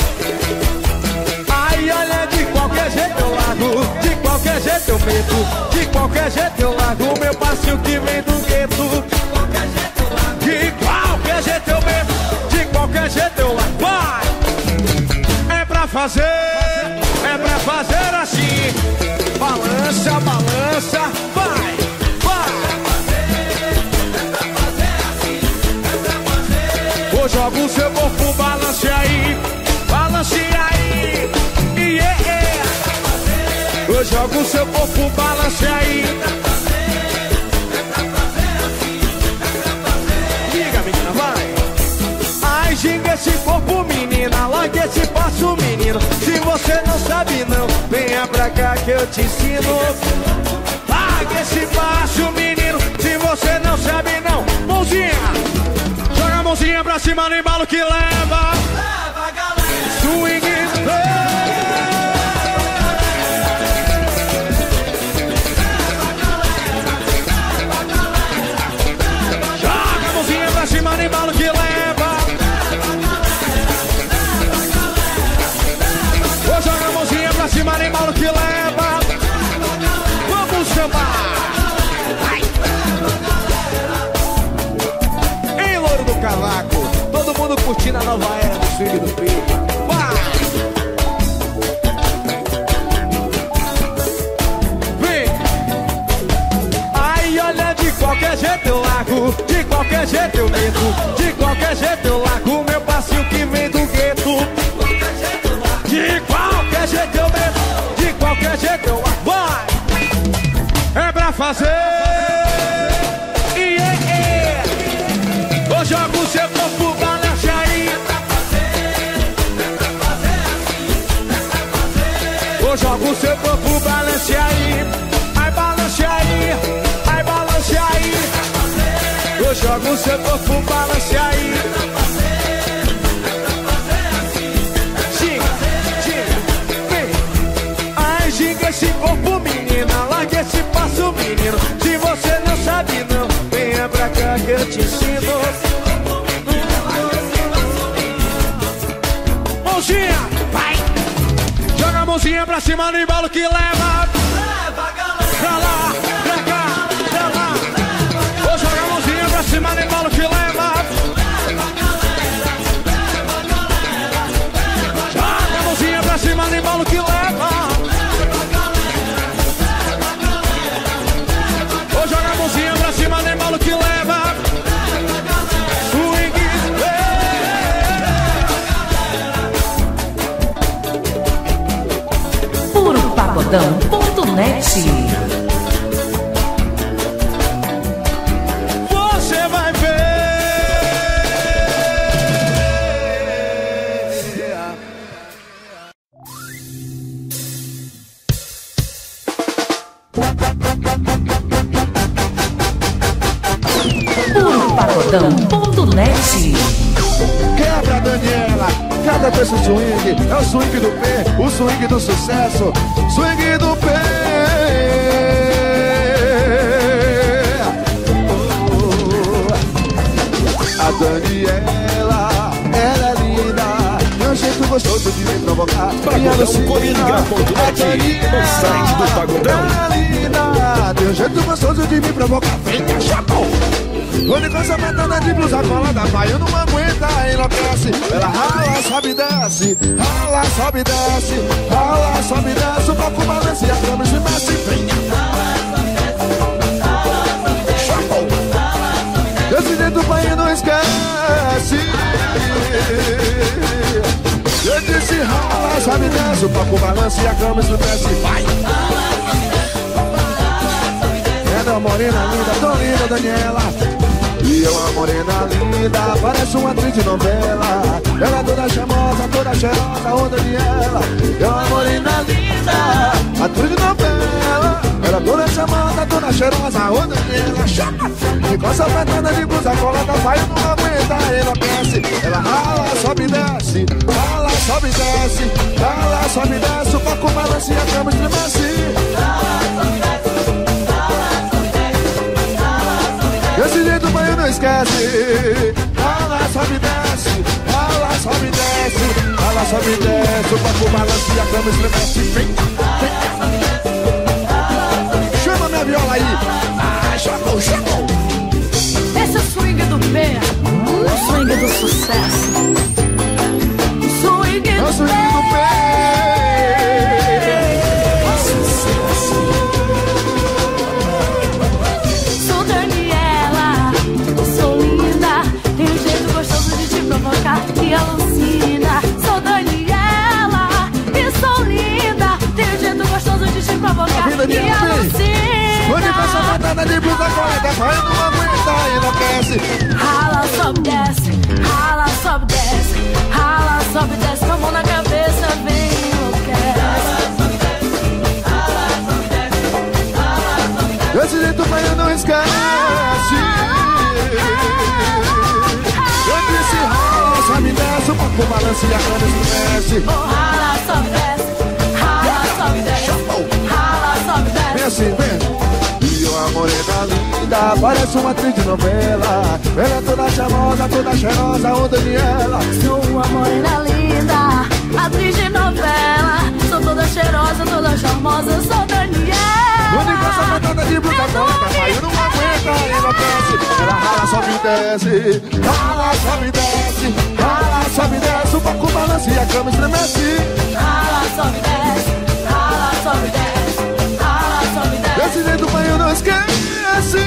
Ai, olha, de qualquer jeito eu largo, de qualquer jeito eu meto, de qualquer jeito eu largo o meu passinho que vem do gueto. De qualquer jeito eu meto, de qualquer jeito eu largo. Vai! É pra fazer assim. Balança, balança, vai, vai. Vou jogar o seu corpo, balance aí, yeah. Vou jogar o seu corpo, balance aí. Diga, menina, vai. Ai, ginga esse corpo, menina, larga esse passo, menino. Se você não sabe não, venha pra cá que eu te ensino. Larga esse passo, menino. Se você não sabe não, mãozinha. Joga a mãozinha pra cima no embalo que leva. Leva, galera. Swing. curtindo a nova era do swing do Pedro. De qualquer jeito eu largo, de qualquer jeito eu meto, de qualquer jeito eu largo meu passinho que vem do gueto. De qualquer jeito eu meto, de qualquer jeito eu largo. Vai! É pra fazer. Eu jogo seu corpo, balance aí. Eu jogo seu corpo, balance aí. Ai, balance aí. Eu jogo seu corpo, balance aí. Ginga, vem. Ai, ginga esse corpo, menina. Larga esse passo, menino. Se você não sabe, não, venha pra cá que eu te ensino. Mãozinha, vai. Joga a mãozinha pra cima no embalo que leva. Pra lá, pra cá, pra lá. Vou jogar a mãozinha pra cima no embalo que leva. Joga a mãozinha pra cima no embalo que leva. Vou jogar a mãozinha pra cima no embalo que leva. Swing, Puropagodão.net. Você vai ver. Puropagodão.net. Quebra, Daniela, cada vez o swing é o swing do P, o swing do sucesso, swing do P. A Daniela, ela é linda, tem um jeito gostoso de me provocar. Pagodão.net, no site do Pagodão. Ela é linda, tem um jeito gostoso de me provocar. Vem cá, chapão. Quando com essa metana de blusa colada, vai, eu não aguenta, enlouquece. Ela rala, sobe e desce, rala, sobe e desce, rala, sobe e desce. O palco balança e a cama se mexe. Desse jeito o pai não esquece. Eu disse rala, sobe e desce. O palco balança e a cama se mexe. Vai! É da morena linda, tão linda, Daniela. E é uma morena linda, parece uma atriz de novela. Ela é toda charmosa, toda cheirosa, ô Daniela. É uma morena linda, atriz de novela. Ela é toda charmosa, toda cheirosa, ô Daniela. Chama! E com essa perna de blusa colada, vai, não aguenta, enlouquece. Ela rala, sobe e desce, rala, sobe e desce, rala, sobe e desce. O palco balança e a cama estremece. Desse jeito o banho não esquece. Rala, sobe e desce, rala, sobe e desce, rala, sobe e desce. O palco balança e a cama estremece. Vem, vem. Chama minha viola aí. Ai, chamou, chamou. Esse é o swing do P, o swing do sucesso. O swing é o swing do P. Sou Daniela, sou linda, tenho um jeito gostoso de te provocar e alucina. Sou Daniela e sou linda, tenho um jeito gostoso de te provocar e alucina. Onde passa a batata de blusa colada, vai, não aguenta, enlouquece. Rala, sobe, desce, rala, sobe, desce, rala, sobe, desce, com a mão na cabeça, vem, enlouquece. Desse jeito o banho não esquece. Eu disse rala, sobe e desce, o palco balança e a cama estremece. Rala, sobe, desce, rala, sobe, desce, rala, sobe, desce. Vem assim, vem. E uma morena linda, parece uma atriz de novela. Ela é toda charmosa, toda cheirosa, ô Daniela. Sou uma morena linda, atriz de novela. Sou toda cheirosa, toda charmosa, sou Daniela. Onde passa a batata de blusa colada, vai, eu não aguenta, enlouquece. Ela rala, sobe e desce, rala, sobe e desce, rala, balança e a cama estremece. Rala, sobe, desce. Rala, sobe, desce. Rala, sobe, desce. Desse jeito o banho não esquece.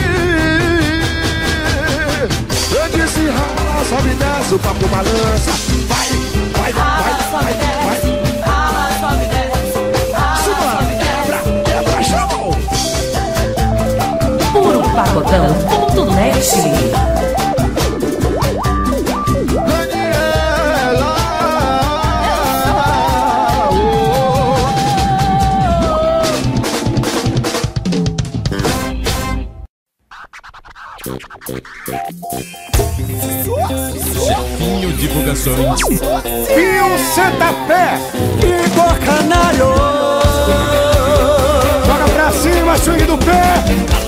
Eu disse rala, sobe e desce, o papo balança. Vai, vai, Rala, sobe, desce. Rala, sobe, desce. Rala, sobe, desce. quebra, show. Puro Pagodão.net. Chefinho Divulgações. Pio Santa Fé. Igor Canário. Joga pra cima, swing do pé.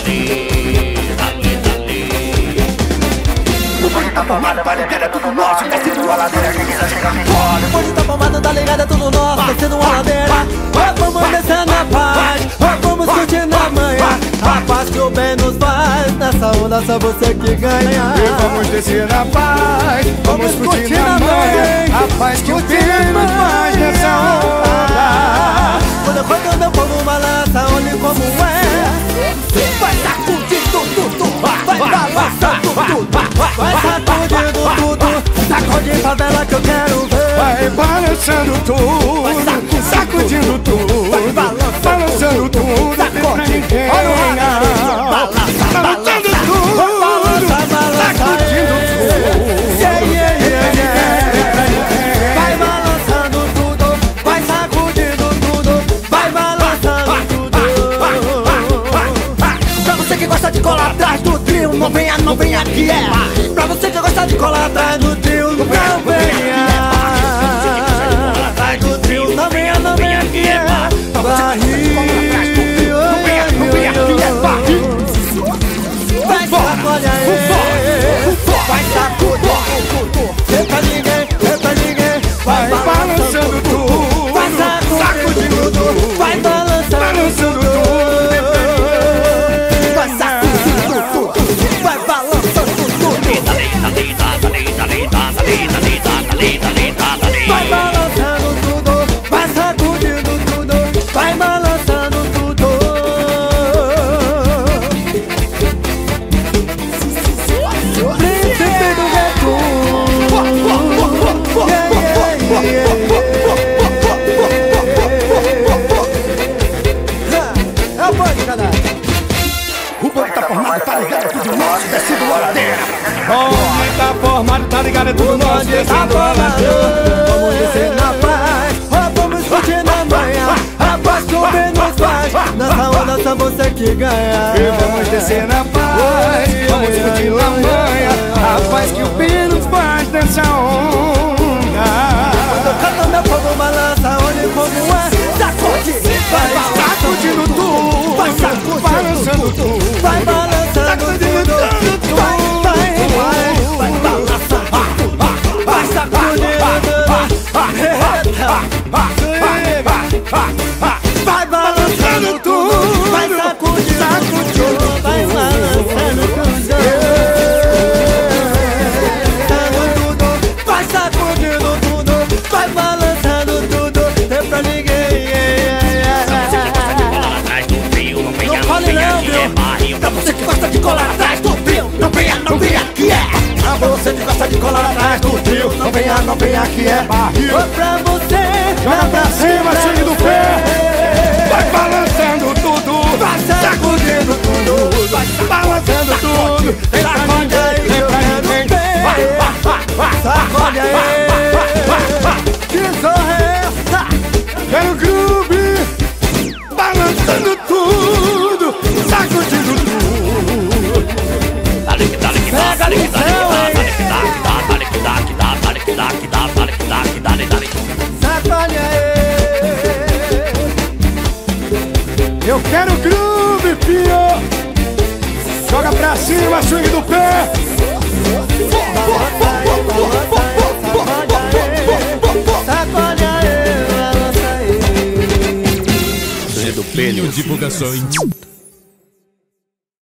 Depois tá pomada, vai ligada, é tudo nosso. Descendo uma ladeira, quem quiser chegar bem fora. Depois tá pomada, tá ligada, é tudo nosso. Descendo uma ladeira. Vamos descendo a paz. Vamos curtindo a manhã. A paz que o bem nos faz. Nessa onda só você que ganha. E vamos descer a paz. Vamos curtir a manhã. A paz que o bem nos faz nessa onda. Quando meu povo balança, olhe como é. Vai sacudindo tudo. Vai balançando tudo. Vai sacudindo tudo. Sacode favela que eu quero ver. Vai balançando tudo, sacudindo tudo, balançando tudo, sacode, olha o ragarinho, balançando tudo, sacudindo tudo, vai balançando tudo, vai sacudindo tudo, vai balançando tudo. Pra você que gosta de colar atrás do trio, não venha que é. Pra você que gosta de colar atrás do trio, não venha. Não venha que é barril. Não venha que é barril. Vai sacode aí. Vai sacudir. É pra ninguém. vai balançando tudo, vai sacudindo tudo, vai balançando tudo, vai sacudindo tudo, vai balançando tudo. Vai balançando tudo, vai sacudindo tudo, vai balançando tudo. Príncipe do é o boi, cara. O boi tá formado, tá ligado, é tudo nosso, descendo a ladeira. O boi tá formado, tá ligado, é tudo nosso, descendo a ladeira. Vamos descer na paz, vamos curtir na manhã. A paz que o bem nos faz, nessa onda só você que ganha. E vamos descer na paz, vamos curtir na manhã. A paz que o bem nos faz nessa onda. Quando canta meu povo balança, olha como é. Sacode, vai sacudindo tudo, vai sacudindo tudo, vai balançando tudo, vai balançando, vai sacudindo, vai balançando tudo, vai sacudindo tudo, vai balançando tudo, vai sacudindo tudo, vai balançando tudo, é pra ninguém. Não fale não, viu? Pra você que gosta de colar atrás do trio, não venha que é. Pra você que gosta de colar atrás do trio, não venha que é barril. Pra você, joga pra cima, swing do pé. Vai balançando tudo, vai sacudindo tudo, vai balançando tudo. Sacode aí, eu quero ver. Sacode aí. Que zorra é essa? Quero groove, balançando tudo, sacudindo tudo. Sacode aí. Eu quero groove, pio. Joga pra cima, swing do pé. Sacode aí, balança aí. Chefinho Divulgações.